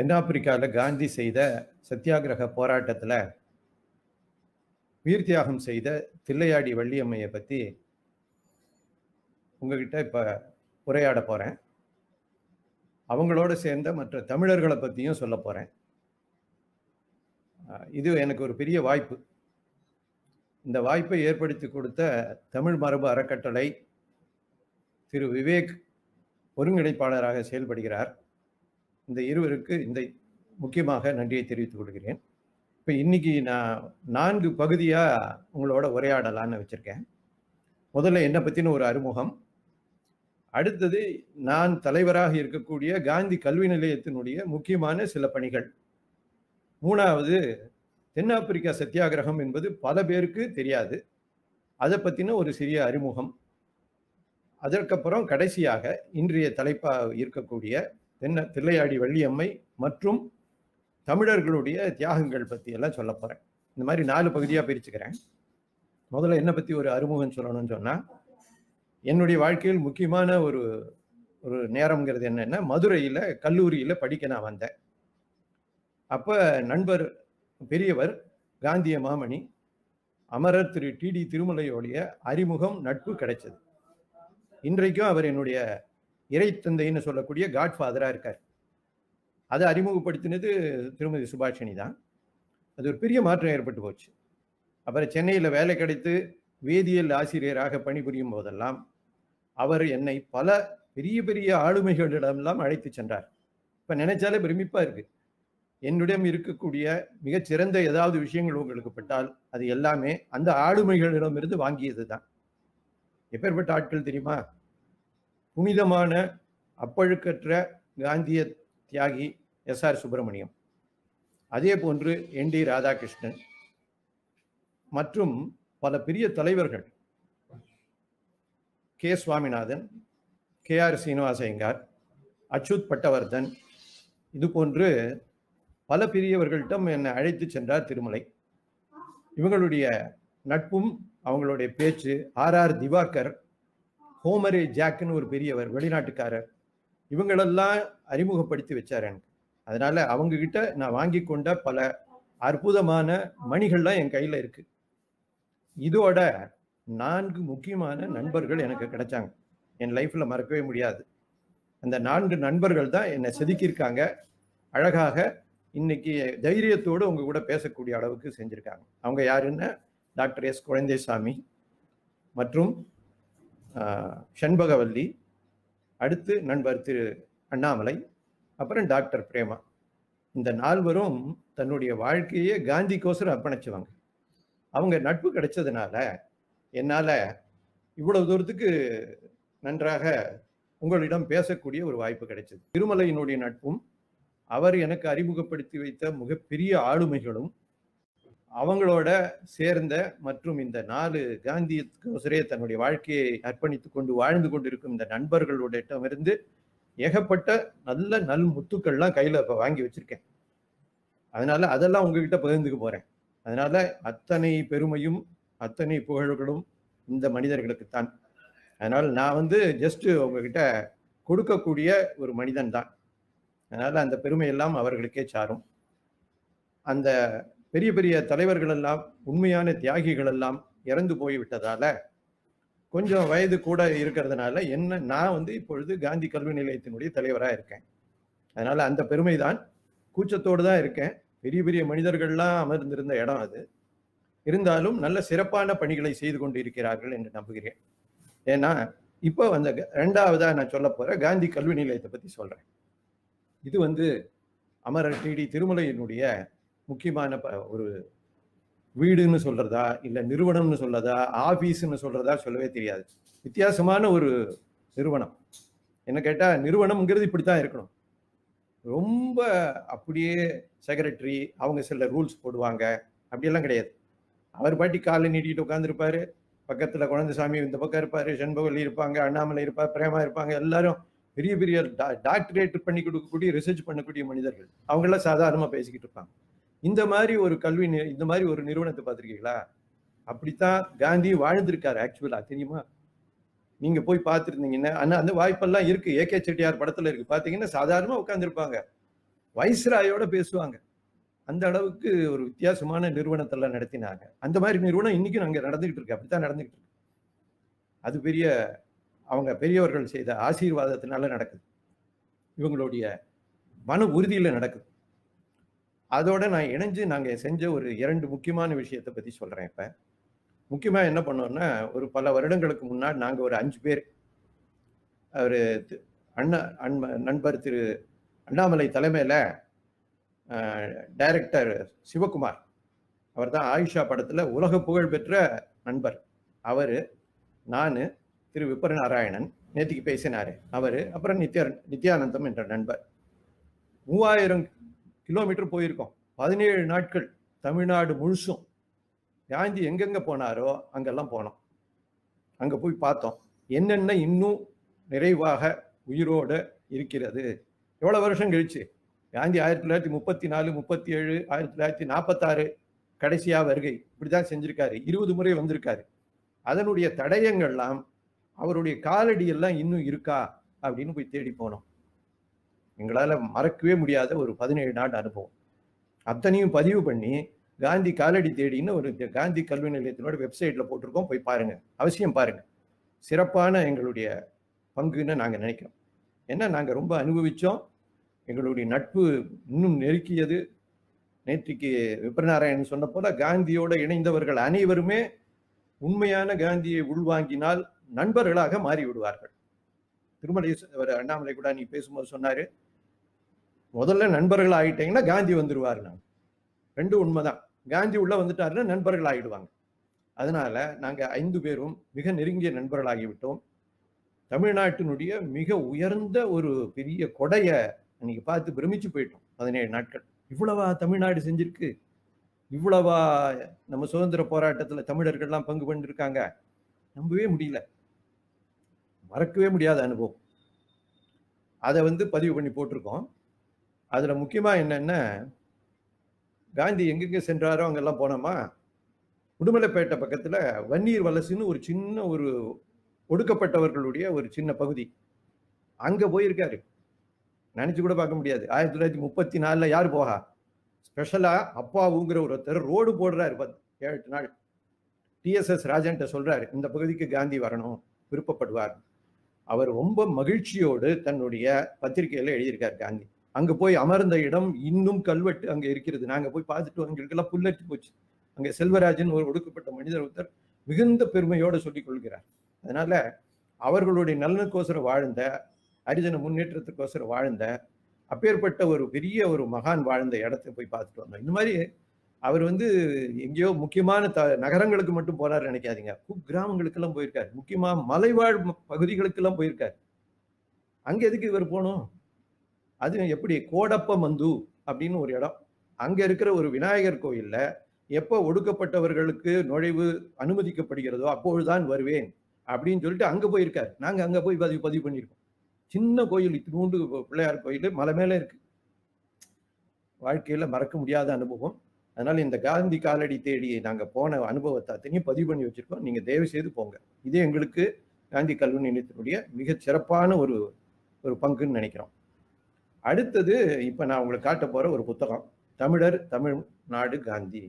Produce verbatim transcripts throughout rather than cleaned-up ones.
தென்னாப்பிரிக்காவில் காந்தி செய்த சத்தியாகிரக போராட்டத்தில் உயிர் தியாகம் செய்த தில்லையாடி வள்ளியம்மையை பற்றி உங்ககிட்ட இப்போ உரையாட போகிறேன். அவங்களோட சேர்ந்த மற்ற தமிழர்களை பற்றியும் சொல்ல போகிறேன். இது எனக்கு ஒரு பெரிய வாய்ப்பு. இந்த வாய்ப்பை ஏற்படுத்தி கொடுத்த தமிழ் மரபு அறக்கட்டளை திரு விவேக் ஒருங்கிணைப்பாளராக செயல்படுகிறார். இந்த இருவருக்கு இந்த முக்கியமாக நன்றியை தெரிவித்துக் கொள்கிறேன். இப்போ இன்னைக்கு நான் நான்கு பகுதியாக உங்களோட உரையாடலான்னு வச்சுருக்கேன். முதல்ல என்னை பற்றின ஒரு அறிமுகம், அடுத்தது நான் தலைவராக இருக்கக்கூடிய காந்தி கல்வி நிலையத்தினுடைய முக்கியமான சில பணிகள், மூணாவது தென்னாப்பிரிக்கா சத்தியாகிரகம் என்பது பல பேருக்கு தெரியாது, அதை பற்றின ஒரு சிறிய அறிமுகம், அதற்கப்புறம் கடைசியாக இன்றைய தலைப்பாக இருக்கக்கூடிய தென்ன தில்லையாடி வள்ளியம்மை மற்றும் தமிழர்களுடைய தியாகங்கள் பற்றி எல்லாம் சொல்ல போகிறேன். இந்த மாதிரி நாலு பகுதியாக பிரிச்சுக்கிறேன். முதல்ல என்னை பற்றி ஒரு அறிமுகம் சொல்லணும்னு சொன்னால், என்னுடைய வாழ்க்கையில் முக்கியமான ஒரு ஒரு நேரம்ங்கிறது என்னென்னா, மதுரையில் கல்லூரியில் படிக்க நான் வந்தேன். அப்போ நண்பர் பெரியவர் காந்திய மாமணி அமரர் திரு டி டி திருமலையோடைய அறிமுகம் நட்பு கிடைச்சது. இன்றைக்கும் அவர் என்னுடைய இறை தந்தைன்னு சொல்லக்கூடிய காட்ஃபாதராக இருக்கார். அதை அறிமுகப்படுத்தினது திருமதி சுபாஷினி தான். அது ஒரு பெரிய மாற்றம் ஏற்பட்டு போச்சு. அப்புறம் சென்னையில் வேலை கிடைத்து வேதியியல் ஆசிரியராக பணிபுரியும் போதெல்லாம் அவர் என்னை பல பெரிய பெரிய ஆளுமைகளிடமெல்லாம் அழைத்து சென்றார். இப்போ நினைச்சாலே பிரமிப்பாக இருக்கு. என்னிடம் இருக்கக்கூடிய மிகச்சிறந்த ஏதாவது விஷயங்கள் உங்களுக்கு பட்டால் அது எல்லாமே அந்த ஆளுமைகளிடமிருந்து வாங்கியது தான். எப்பேற்பட்ட ஆட்கள் தெரியுமா? புனிதமான அப்பழுக்கற்ற காந்திய தியாகி எஸ் ஆர் சுப்பிரமணியம், அதே போன்று என் டி ராதாகிருஷ்ணன் மற்றும் பல பெரிய தலைவர்கள், K Swaminathan, K R Srinivasa Iyengar, Achyut Patwardhan, இது போன்று பல பெரியவர்களிடம் என்னை அழைத்து சென்றார் திருமலை. இவங்களுடைய நட்பும் அவங்களுடைய பேச்சு, ஆர் ஆர் திவாகர், ஹோமரே ஜாக்குன்னு ஒரு பெரியவர் வெளிநாட்டுக்காரர், இவங்களெல்லாம் அறிமுகப்படுத்தி வச்சார் எனக்கு. அதனால அவங்க கிட்ட நான் வாங்கி கொண்ட பல அற்புதமான மணிகள்லாம் என் கையில் இருக்கு. இதோட நான்கு முக்கியமான நண்பர்கள் எனக்கு கிடைச்சாங்க. என் லைஃப்ல மறக்கவே முடியாது. அந்த நான்கு நண்பர்கள் தான் என்னை செதுக்கியிருக்காங்க. அழகாக இன்னைக்கு தைரியத்தோடு உங்க கூட பேசக்கூடிய அளவுக்கு செஞ்சிருக்காங்க. அவங்க யாருன்னா, டாக்டர் எஸ் குழந்தைசாமி மற்றும் ஷண்பகவல்லி, அடுத்து நண்பர் திரு அண்ணாமலை, அப்புறம் டாக்டர் பிரேமா. இந்த நால்வரும் தன்னுடைய வாழ்க்கையே காந்திக்கோசரம் அர்ப்பணிச்சவங்க. அவங்க நட்பு கிடைச்சதுனால என்னால் இவ்வளவு தூரத்துக்கு நன்றாக உங்களிடம் பேசக்கூடிய ஒரு வாய்ப்பு கிடைச்சது. திருமலையினுடைய நட்பும் அவர் எனக்கு அறிமுகப்படுத்தி வைத்த மிகப்பெரிய ஆளுமைகளும் அவங்களோட சேர்ந்த மற்றும் இந்த நாலு காந்தியத்துக்கோசரே தன்னுடைய வாழ்க்கையை அர்ப்பணித்து கொண்டு வாழ்ந்து கொண்டிருக்கும் இந்த நண்பர்களுடையிடமிருந்து ஏகப்பட்ட நல்ல நல் முத்துக்கள்லாம் கையில் இப்போ வாங்கி வச்சிருக்கேன். அதனால அதெல்லாம் உங்ககிட்ட பகிர்ந்துக்க போறேன். அதனால அத்தனை பெருமையும் அத்தனை புகழ்களும் இந்த மனிதர்களுக்குத்தான். அதனால் நான் வந்து ஜஸ்ட் உங்ககிட்ட கொடுக்கக்கூடிய ஒரு மனிதன் தான். அதனால அந்த பெருமையெல்லாம் அவர்களுக்கே சாரும். அந்த பெரிய பெரிய தலைவர்கள் எல்லாம், உண்மையான தியாகிகள் எல்லாம் இறந்து போய்விட்டதால கொஞ்சம் வயது கூட இருக்கிறதுனால என்ன நான் வந்து இப்பொழுது காந்தி கல்வி நிலையத்தினுடைய தலைவராக இருக்கேன். அதனால அந்த பெருமை தான், கூச்சத்தோடு தான் இருக்கேன். பெரிய பெரிய மனிதர்கள்லாம் அமர்ந்திருந்த இடம் அது. இருந்தாலும் நல்ல சிறப்பான பணிகளை செய்து கொண்டு இருக்கிறார்கள் என்று நம்புகிறேன். ஏன்னா இப்போ அந்த ரெண்டாவதா நான் சொல்ல போற காந்தி கல்வி நிலையத்தை பத்தி சொல்றேன். இது வந்து அமரர் டி டி திருமலையினுடைய முக்கியமான ஒரு வீடுன்னு சொல்றதா இல்லை நிறுவனம்னு சொல்றதா ஆபீஸ்ன்னு சொல்றதா சொல்லவே தெரியாது. வித்தியாசமான ஒரு நிறுவனம். என்ன கேட்டால் நிறுவனம்ங்கிறது இப்படித்தான் இருக்கணும். ரொம்ப அப்படியே செக்ரட்டரி அவங்க சில ரூல்ஸ் போடுவாங்க, அப்படியெல்லாம் கிடையாது. அவர் பாட்டி காலை நீட்டிட்டு உட்காந்துருப்பாரு, பக்கத்தில் குழந்தைசாமி இந்த பக்கம் இருப்பாரு, செண்பகவல்லி இருப்பாங்க, அண்ணாமலை இருப்பார், பிரேமா இருப்பாங்க. எல்லாரும் பெரிய பெரிய டாக்டரேட் பண்ணி கொடுக்கக்கூடிய ரிசர்ச் பண்ணக்கூடிய மனிதர்கள். அவங்களாம் சாதாரணமாக பேசிக்கிட்டு இருப்பாங்க. இந்த மாதிரி ஒரு கல்வி இந்த மாதிரி ஒரு நிறுவனத்தை பார்த்துருக்கீங்களா? அப்படித்தான் காந்தி வாழ்ந்திருக்காரு. ஆக்சுவலா தெரியுமா? நீங்க போய் பார்த்துருந்தீங்கன்னா, ஆனா அந்த வாய்ப்பெல்லாம் இருக்கு. ஏ கே செட்டியார் படத்துல இருக்கு. பாத்தீங்கன்னா சாதாரணமா உட்கார்ந்துருப்பாங்க. வைஸ்ராயோட பேசுவாங்க. அந்த அளவுக்கு ஒரு வித்தியாசமான நிறுவனத்தெல்லாம் நடத்தினாங்க. அந்த மாதிரி நிறுவனம் இன்னைக்கும் அங்க நடந்துகிட்டு இருக்கு. அப்படித்தான் நடந்துகிட்டு இருக்கு. அது பெரிய அவங்க பெரியவர்கள் செய்த ஆசீர்வாதத்தினால நடக்குது. இவங்களுடைய மன உறுதியில நடக்குது. அதோட நான் இணைஞ்சு நாங்க செஞ்ச ஒரு இரண்டு முக்கியமான விஷயத்தை பத்தி சொல்றேன். இப்ப முக்கியமா என்ன பண்ணோம்னா, ஒரு பல வருடங்களுக்கு முன்னாடி நாங்க ஒரு அஞ்சு பேர் அவரு அண்ணா அன்ப நண்பர் திரு அண்ணாமலை தலைமையில டைரக்டர் சிவகுமார், அவர் தான் ஆயிஷா படத்துல உலக புகழ் பெற்ற நண்பர், அவரு, நானு, திரு விபர நாராயணன் நேற்றுக்கு பேசினாரு அவரு, அப்புறம் நித்யா நித்யானந்தம் என்ற நண்பர், மூவாயிரம் கிலோமீட்டர் போயிருக்கோம். பதினேழு நாட்கள் தமிழ்நாடு முழுசும் காந்தி எங்கெங்க போனாரோ அங்கெல்லாம் போனோம். அங்க போய் பார்த்தோம் என்னென்ன இன்னும் நிறைவாக உயிரோட இருக்கிறது. எவ்வளவு வருஷம் கழிச்சு காந்தி ஆயிரத்தி தொள்ளாயிரத்தி முப்பத்தி நாலு முப்பத்தி ஏழு ஆயிரத்தி தொள்ளாயிரத்தி நாற்பத்தி ஆறு கடைசியா வருகை இப்படிதான் செஞ்சிருக்காரு. இருபது முறை வந்திருக்காரு. அதனுடைய தடயங்கள்லாம் அவருடைய காலடி எல்லாம் இன்னும் இருக்கா அப்படின்னு போய் தேடி போனோம். எங்களால மறக்கவே முடியாத ஒரு பதினேழு நாடு அனுபவம். அத்தனையும் பதிவு பண்ணி காந்தி காலடி தேடின்னு ஒரு காந்தி கல்வி நிலையத்தினோட வெப்சைட்ல போட்டிருக்கோம். போய் பாருங்க, அவசியம் பாருங்க. சிறப்பான எங்களுடைய பங்குன்னு நாங்க நினைக்கிறோம். ஏன்னா நாங்க ரொம்ப அனுபவிச்சோம். எங்களுடைய நட்பு இன்னும் நெருக்கியது. நேற்றுக்கு விபரநாராயணன் சொன்ன போல காந்தியோட இணைந்தவர்கள் அனைவருமே உண்மையான காந்தியை உள்வாங்கினால் நண்பர்களாக மாறி விடுவார்கள். திருமலை அண்ணாமலை கூட நீ பேசும்போது சொன்னாரு, முதல்ல நண்பர்கள் ஆகிட்டீங்கன்னா காந்தி வந்துருவாரு. நான் ரெண்டு உண்மைதான். காந்தி உள்ள வந்துட்டாருன்னா நண்பர்கள் ஆகிடுவாங்க. அதனால நாங்க ஐந்து பேரும் மிக நெருங்கிய நண்பர்கள் ஆகிவிட்டோம். தமிழ்நாட்டினுடைய மிக உயர்ந்த ஒரு பெரிய கொடைய அன்னைக்கு பார்த்து பிரமிச்சு போயிட்டோம். பதினேழு நாட்கள் இவ்வளவா தமிழ்நாடு செஞ்சிருக்கு, இவ்வளவா நம்ம சுதந்திர போராட்டத்துல தமிழர்கள்லாம் பங்கு பண்ணிருக்காங்க, நம்பவே முடியல, மறக்கவே முடியாத அனுபவம். அதை வந்து பதிவு பண்ணி போட்டிருக்கோம். அதுல முக்கியமா என்னன்னா, காந்தி எங்கெங்க சென்றாரோ அங்கெல்லாம் போனோமா. உடுமலைப்பேட்டை பக்கத்துல வன்னீர் வலசுன்னு ஒரு சின்ன ஒரு ஒடுக்கப்பட்டவர்களுடைய ஒரு சின்ன பகுதி, அங்க போயிருக்காரு. நினைச்சு கூட பார்க்க முடியாது. ஆயிரத்தி தொள்ளாயிரத்தி முப்பத்தி நாலுல யாரு போகா, ஸ்பெஷலா அப்பாவுங்கிற ஒருத்தர் ரோடு போடுறாரு. ஏழு எட்டு நாள் டிஎஸ்எஸ் ராஜன்ட்ட சொல்றாரு, இந்த பகுதிக்கு காந்தி வரணும், விருப்பப்படுவார். அவர் ரொம்ப மகிழ்ச்சியோடு தன்னுடைய பத்திரிகையில எழுதியிருக்காரு காந்தி. அங்க போய் அமர்ந்த இடம் இன்னும் கல்வெட்டு அங்க இருக்கிறது. நாங்க போய் பார்த்துட்டு எங்களுக்கெல்லாம் புல்லரித்து போச்சு. அங்க செல்வராஜன் ஒரு ஒடுக்கப்பட்ட மனிதர் ஒருத்தர் மிகுந்த பெருமையோடு சொல்லிக் கொள்கிறார். அதனால அவர்களுடைய நலனுக்கோசரம் வாழ்ந்த, ஹரிஜன முன்னேற்றத்துக்கோசரம் வாழ்ந்த, அப்பேற்பட்ட ஒரு பெரிய ஒரு மகான் வாழ்ந்த இடத்தை போய் பார்த்துட்டு வந்தோம். இந்த மாதிரி அவர் வந்து எங்கேயோ முக்கியமான த நகரங்களுக்கு மட்டும் போறாரு நினைக்காதீங்க, குக்கிராமங்களுக்கெல்லாம் போயிருக்காரு. முக்கியமா மலைவாழ் பகுதிகளுக்கெல்லாம் போயிருக்காரு. அங்க எதுக்கு இவர் போகணும்? அது எப்படி, கோடப்ப மந்து அப்படின்னு ஒரு இடம், அங்க இருக்கிற ஒரு விநாயகர் கோயில்ல எப்போ ஒடுக்கப்பட்டவர்களுக்கு நுழைவு அனுமதிக்கப்படுகிறதோ அப்பொழுதுதான் வருவேன் அப்படின்னு சொல்லிட்டு அங்க போயிருக்காரு. நாங்க அங்க போய் பதிவு பதிவு பண்ணியிருக்கோம். சின்ன கோயில், இத்தினூண்டு பிள்ளையார் கோயில் மலை மேல இருக்கு. வாழ்க்கையில மறக்க முடியாத அனுபவம். அதனால இந்த காந்தி காலடி தேடி நாங்க போன அனுபவத்தை அத்தனையும் பதிவு பண்ணி வச்சிருக்கோம். நீங்க தயவு செய்து போங்க. இது எங்களுக்கு காந்தி கல்வி நிலையத்தினுடைய மிக சிறப்பான ஒரு ஒரு பங்குன்னு நினைக்கிறோம். அடுத்தது இப்ப நான் உங்களுக்கு காட்ட போற ஒரு புத்தகம், தமிழர் தமிழ்நாடு காந்தி.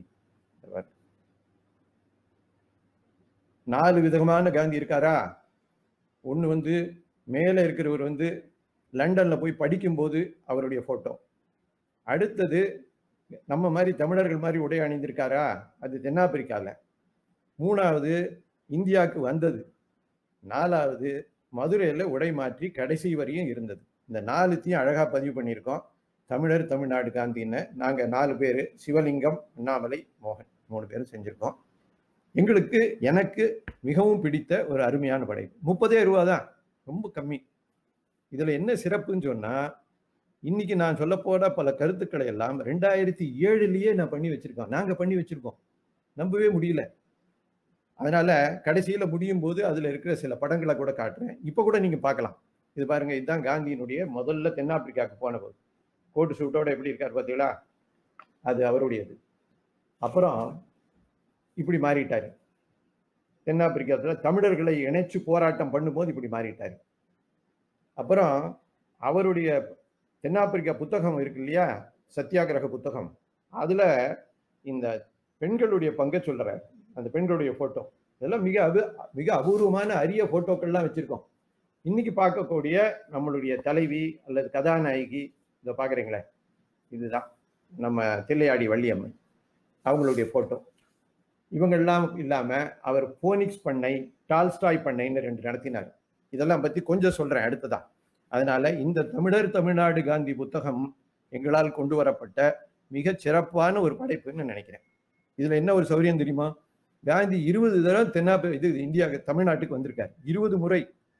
நாலு விதமான காந்தி இருக்காரா. ஒண்ணு வந்து மேல இருக்கிறவர் வந்து லண்டன்ல போய் படிக்கும்போது அவருடைய போட்டோ. அடுத்தது நம்ம மாதிரி தமிழர்கள் மாதிரி உடை அணிந்திருக்காரா, அது தென்னாப்பிரிக்கால. மூணாவது இந்தியாவுக்கு வந்தது. நாலாவது மதுரையில உடை மாற்றி கடைசி வரையும் இருந்தது. இந்த நாலுத்தையும் அழகா பதிவு பண்ணியிருக்கோம். தமிழர் தமிழ்நாடு காந்தின்னு நாங்க நாலு பேர், சிவலிங்கம், அண்ணாமலை, மோகன், மூணு பேரும் செஞ்சிருக்கோம். எங்களுக்கு எனக்கு மிகவும் பிடித்த ஒரு அருமையான படைப்பு. முப்பதே ரூபா தான், ரொம்ப கம்மி. இதுல என்ன சிறப்புன்னு சொன்னா, இன்னைக்கு நான் சொல்ல போட பல கருத்துக்களை எல்லாம் ரெண்டாயிரத்தி ஏழுலயே நான் பண்ணி வச்சிருக்கோம். நாங்க பண்ணி வச்சிருக்கோம். நம்பவே முடியல. அதனால கடைசியில முடியும் போது அதுல இருக்கிற சில படங்களை கூட காட்டுறேன். இப்ப கூட நீங்க பார்க்கலாம். இது பாருங்க, இதுதான் காந்தியினுடைய முதல்ல தென்னாப்பிரிக்காவுக்கு போன போது கோட்டு சூட்டோட எப்படி இருக்காரு பார்த்தீங்களா, அது அவருடையது. அப்புறம் இப்படி மாறிட்டாரு. தென்னாப்பிரிக்காத்துல தமிழர்களை இணைச்சு போராட்டம் பண்ணும்போது இப்படி மாறிட்டாரு. அப்புறம் அவருடைய தென்னாப்பிரிக்கா புத்தகம் இருக்கு இல்லையா, சத்தியாகிரக புத்தகம், அதுல இந்த பெண்களுடைய பங்கை சொல்றார். அந்த பெண்களுடைய போட்டோ இதெல்லாம் மிக அபு மிக அபூர்வமான அரிய போட்டோக்கள்லாம் வச்சிருக்கோம். இன்னைக்கு பார்க்கக்கூடிய நம்மளுடைய தலைவி அல்லது கதாநாயகி இதை பார்க்குறீங்களே, இதுதான் நம்ம தில்லையாடி வள்ளியம்மன் அவங்களுடைய போட்டோ. இவங்கெல்லாம் இல்லாம அவர் போனிக்ஸ் பண்ணை, டால்ஸ்டாய் பண்ணைன்னு ரெண்டு நடத்தினார். இதெல்லாம் பத்தி கொஞ்சம் சொல்றேன் அடுத்ததா. அதனால இந்த தமிழர் தமிழ்நாடு காந்தி புத்தகம் எங்களால் கொண்டு வரப்பட்ட மிக சிறப்பான ஒரு படைப்புன்னு நினைக்கிறேன். இதுல என்ன ஒரு சௌரியம் தெரியுமா, காந்தி இருபது தடவை தென்னாப்பி இது இந்தியா தமிழ்நாட்டுக்கு வந்திருக்காரு. இருபது முறை.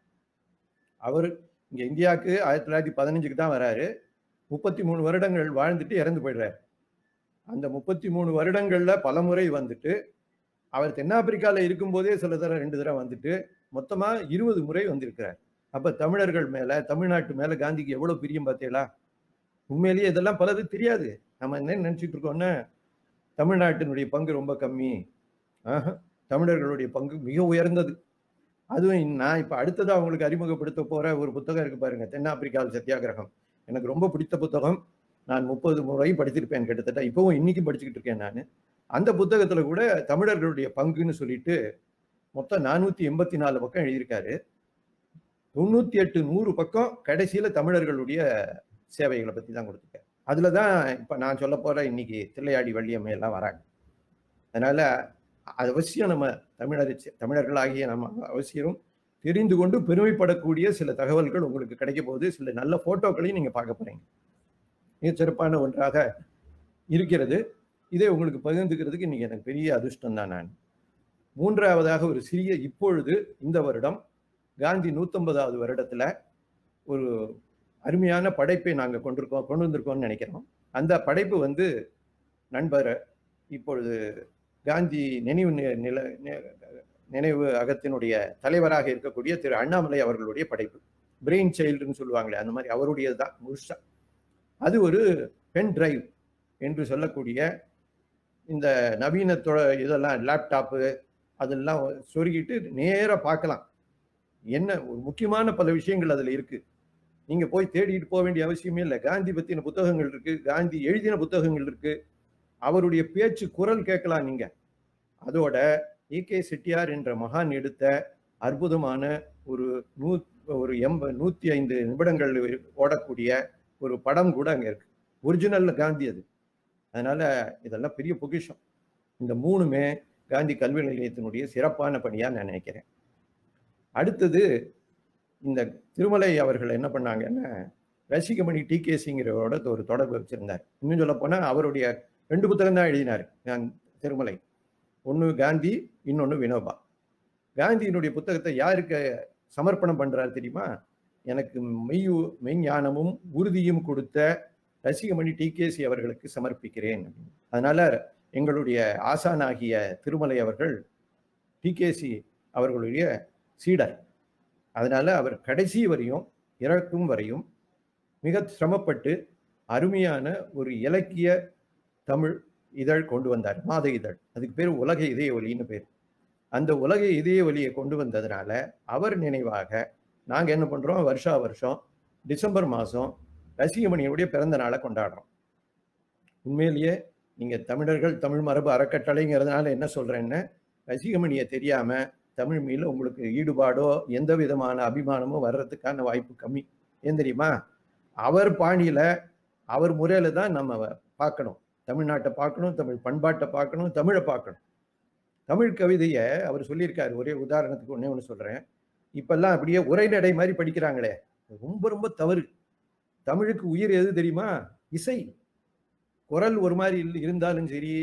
அவர் இங்க இந்தியாவுக்கு ஆயிரத்தி தொள்ளாயிரத்தி பதினஞ்சுக்கு தான் வராரு. முப்பத்தி மூணு வருடங்கள் வாழ்ந்துட்டு இறந்து போயிடுறாரு. அந்த முப்பத்தி மூணு வருடங்கள்ல பல முறை வந்துட்டு, அவர் தென்னாப்பிரிக்கால இருக்கும்போதே சில தடவை ரெண்டு தடவை வந்துட்டு மொத்தமா இருபது முறை வந்திருக்கிறார். அப்ப தமிழர்கள் மேல, தமிழ்நாட்டு மேல காந்திக்கு எவ்வளவு பிரியம் பார்த்தீங்களா? உண்மையிலேயே இதெல்லாம் பலது தெரியாது. நம்ம என்ன நினைச்சிட்டு இருக்கோம்னா தமிழ்நாட்டினுடைய பங்கு ரொம்ப கம்மி. ஆஹ் தமிழர்களுடைய பங்கு மிக உயர்ந்தது. அதுவும் நான் இப்ப அடுத்ததா அவங்களுக்கு அறிமுகப்படுத்த போற ஒரு புத்தகம் இருக்கு பாருங்க, தென்னாப்பிரிக்காவில் சத்தியாகிரகம். எனக்கு ரொம்ப பிடித்த புத்தகம். நான் முப்பது முறை படித்திருப்பேன் கிட்டத்தட்ட. இப்பவும் இன்னைக்கும் படிச்சுக்கிட்டு இருக்கேன் நான். அந்த புத்தகத்துல கூட தமிழர்களுடைய பங்குன்னு சொல்லிட்டு மொத்தம் நானூத்தி எண்பத்தி நாலு பக்கம் எழுதியிருக்காரு. தொண்ணூத்தி எட்டு நூறு பக்கம் கடைசியில தமிழர்களுடைய சேவைகளை பத்தி தான் கொடுத்துருக்காரு. அதுலதான் இப்ப நான் சொல்ல போற இன்னைக்கு தில்லையாடி வள்ளியம்மை எல்லாம் வராங்க. அதனால அது அவசியம் நம்ம தமிழர் தமிழர்களாகிய நம்ம அவசியம் தெரிந்து கொண்டு பெருமைப்படக்கூடிய சில தகவல்கள் உங்களுக்கு கிடைக்க போகுது. சில நல்ல போட்டோக்களையும் நீங்க பார்க்க போறீங்க. மிக சிறப்பான ஒன்றாக இருக்கிறது. இதை உங்களுக்கு பகிர்ந்துக்கிறதுக்கு இன்னைக்கு எனக்கு பெரிய அதிர்ஷ்டம் தான். நான் மூன்றாவதாக ஒரு சிறிய, இப்பொழுது இந்த வருடம் காந்தி நூத்தம்பதாவது வருடத்துல ஒரு அருமையான படைப்பை நாங்க கொண்டிருக்கோம் கொண்டு வந்திருக்கோம்னு நினைக்கிறோம். அந்த படைப்பு வந்து நண்பர் இப்பொழுது காந்தி நினைவு நில நினைவு அகத்தினுடைய தலைவராக இருக்கக்கூடிய திரு அண்ணாமலை அவர்களுடைய படைப்பு. பிரெயின் சைல்டுன்னு சொல்லுவாங்களே, அந்த மாதிரி அவருடையது தான் முழுசா. அது ஒரு பென் டிரைவ் என்று சொல்லக்கூடிய இந்த நவீன இதெல்லாம் லேப்டாப்பு அதெல்லாம் சொருகிட்டு நேராக பார்க்கலாம். என்ன ஒரு முக்கியமான பல விஷயங்கள் அதுல இருக்கு. நீங்க போய் தேடிட்டு போக வேண்டிய அவசியமே இல்லை. காந்தி பத்தின புத்தகங்கள் இருக்கு, காந்தி எழுதின புத்தகங்கள் இருக்கு, அவருடைய பேச்சு குரல் கேட்கலாம் நீங்க. அதோட ஏ கே செட்டியார் என்ற மகான் எடுத்த அற்புதமான ஒரு நூ ஒரு எண்ப நூத்தி ஐந்து நிமிடங்கள் ஓடக்கூடிய ஒரு படம் கூட அங்க இருக்கு. ஒரிஜினல் காந்தி அது. அதனால இதெல்லாம் பெரிய பொக்கிஷம். இந்த மூணுமே காந்தி கல்வி நிலையத்தினுடைய சிறப்பான பணியா நான் நினைக்கிறேன். அடுத்தது இந்த திருமலை அவர்கள் என்ன பண்ணாங்கன்னா, ரசிகமணி டி கே சிங்கிறோட ஒரு தொடர்பு வச்சிருந்தார். இன்னும் சொல்ல போனா அவருடைய ரெண்டு புத்தகம் தான் எழுதினார் திருமலை. ஒன்று காந்தி, இன்னொன்று வினோபா. காந்தியினுடைய புத்தகத்தை யாருக்கு சமர்ப்பணம் பண்றாரு தெரியுமா? எனக்கு மெய்யு மெய்ஞானமும் உறுதியும் கொடுத்த ரசிகமணி டி கே சி அவர்களுக்கு சமர்ப்பிக்கிறேன். அதனால எங்களுடைய ஆசானாகிய திருமலை அவர்கள் டி கே சி அவர்களுடைய சீடர். அதனால அவர் கடைசி வரையும் இறக்கும் வரையும் மிக சிரமப்பட்டு அருமையான ஒரு இலக்கிய தமிழ் இதழ் கொண்டு வந்தார், மாத இதழ். அதுக்கு பேர் உலக இதய ஒலின்னு பேர். அந்த உலக இதய ஒலியை கொண்டு வந்ததுனால அவர் நினைவாக நாங்க என்ன பண்றோம், வருஷா வருஷம் டிசம்பர் மாசம் ரசிகமணியுடைய பிறந்த நாளை கொண்டாடுறோம். உண்மையிலேயே நீங்க தமிழர்கள் தமிழ் மரபு அறக்கட்டளைங்கிறதுனால என்ன சொல்றேன்னு, ரசிகமணியை தெரியாம தமிழ் மீது உங்களுக்கு ஈடுபாடோ எந்த விதமான அபிமானமோ வர்றதுக்கான வாய்ப்பு கம்மி. ஏன் தெரியுமா? அவர் பாணியில அவர் முறையில தான் நம்ம பார்க்கணும். தமிழ்நாட்டை பார்க்கணும், தமிழ் பண்பாட்டை பார்க்கணும், தமிழை பார்க்கணும். தமிழ் கவிதையை அவர் சொல்லியிருக்காரு. ஒரே உதாரணத்துக்கு ஒன்னே ஒன்று சொல்றேன். இப்பெல்லாம் அப்படியே உரைநடை மாதிரி படிக்கிறாங்களே, ரொம்ப ரொம்ப தவறு. தமிழுக்கு உயிர் எது தெரியுமா? இசை. குரல் ஒரு மாதிரி இருந்தாலும் சரி,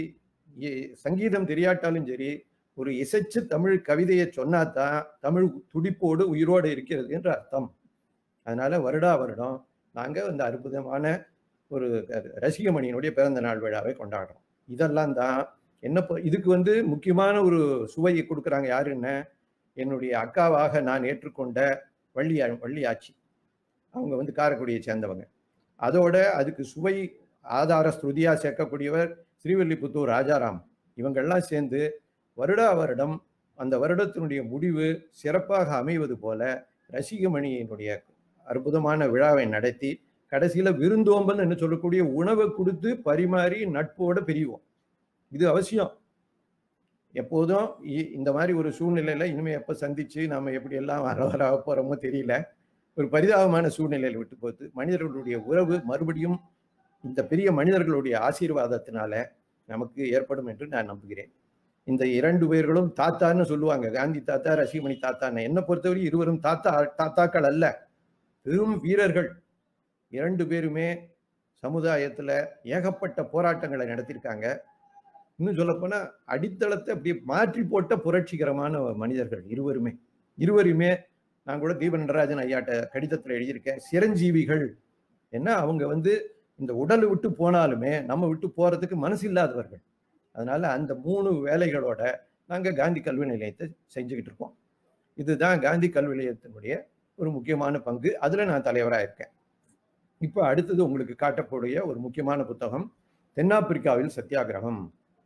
சங்கீதம் தெரியாட்டாலும் சரி, ஒரு இசைச்சு தமிழ் கவிதையை சொன்னாதான் தமிழ் துடிப்போடு உயிரோடு இருக்கிறது என்று அர்த்தம். அதனால வருடா வருடம் நாங்க இந்த அற்புதமான ஒரு ரசிகமணியினுடைய பிறந்த நாள் விழாவை கொண்டாடுறோம். இதெல்லாம் தான் என்ன. இதுக்கு வந்து முக்கியமான ஒரு சுவையை கொடுக்குறாங்க. யாருன்னு, என்னுடைய அக்காவாக நான் ஏற்றுக்கொண்ட வள்ளி வள்ளியாச்சி. அவங்க வந்து காரைக்குடியை சேர்ந்தவங்க. அதோட அதுக்கு சுவை ஆதார ஸ்ருதியா சேர்க்கக்கூடியவர் ஸ்ரீவில்லிபுத்தூர் ராஜாராம். இவங்கெல்லாம் சேர்ந்து வருடா வருடம் அந்த வருடத்தினுடைய முடிவு சிறப்பாக அமைவது போல ரசிகமணியினுடைய அற்புதமான விழாவை நடத்தி கடைசியில விருந்தோம்பல் என்று சொல்லக்கூடிய உணவை கொடுத்து பரிமாறி நட்போட பிரிவோம். இது அவசியம். எப்போதும் இந்த மாதிரி ஒரு சூழ்நிலையில இனிமே எப்ப சந்திச்சு நாம எப்படி எல்லாம் வர வர போறோமோ தெரியல. ஒரு பரிதாபமான சூழ்நிலையில விட்டு போகுது. மனிதர்களுடைய உறவு மறுபடியும் இந்த பெரிய மனிதர்களுடைய ஆசீர்வாதத்தினால நமக்கு ஏற்படும் என்று நான் நம்புகிறேன். இந்த இரண்டு பேர்களும் தாத்தான்னு சொல்லுவாங்க. காந்தி தாத்தா, ரசிகமணி தாத்தான்னு. என்னை பொறுத்தவரை இருவரும் தாத்தா தாத்தாக்கள் அல்ல, பெரும் வீரர்கள். இரண்டு பேருமே சமுதாயத்துல ஏகப்பட்ட போராட்டங்களை நடத்தியிருக்காங்க. இன்னும் சொல்லப்போனா அடித்தளத்தை அப்படி மாற்றி போட்ட புரட்சிகரமான மனிதர்கள் இருவருமே. இருவருமே நான் கூட தீபன் நடராஜன் ஐயாட்ட கடிதத்தில் எழுதியிருக்கேன், சிரஞ்சீவிகள். ஏன்னா அவங்க வந்து இந்த உடலை விட்டு போனாலுமே நம்ம விட்டு போறதுக்கு மனசு இல்லாதவர்கள். அதனால அந்த மூணு வேலைகளோட நாங்கள் காந்தி கல்வி நிலையத்தை செஞ்சுக்கிட்டு இருக்கோம். இதுதான் காந்தி கல்வி நிலையத்தினுடைய ஒரு முக்கியமான பங்கு. அதுல நான் தலைவராக இருக்கேன். இப்போ அடுத்தது உங்களுக்கு காட்டக்கூடிய ஒரு முக்கியமான புத்தகம் தென்னாப்பிரிக்காவில் சத்தியாகிரகம்.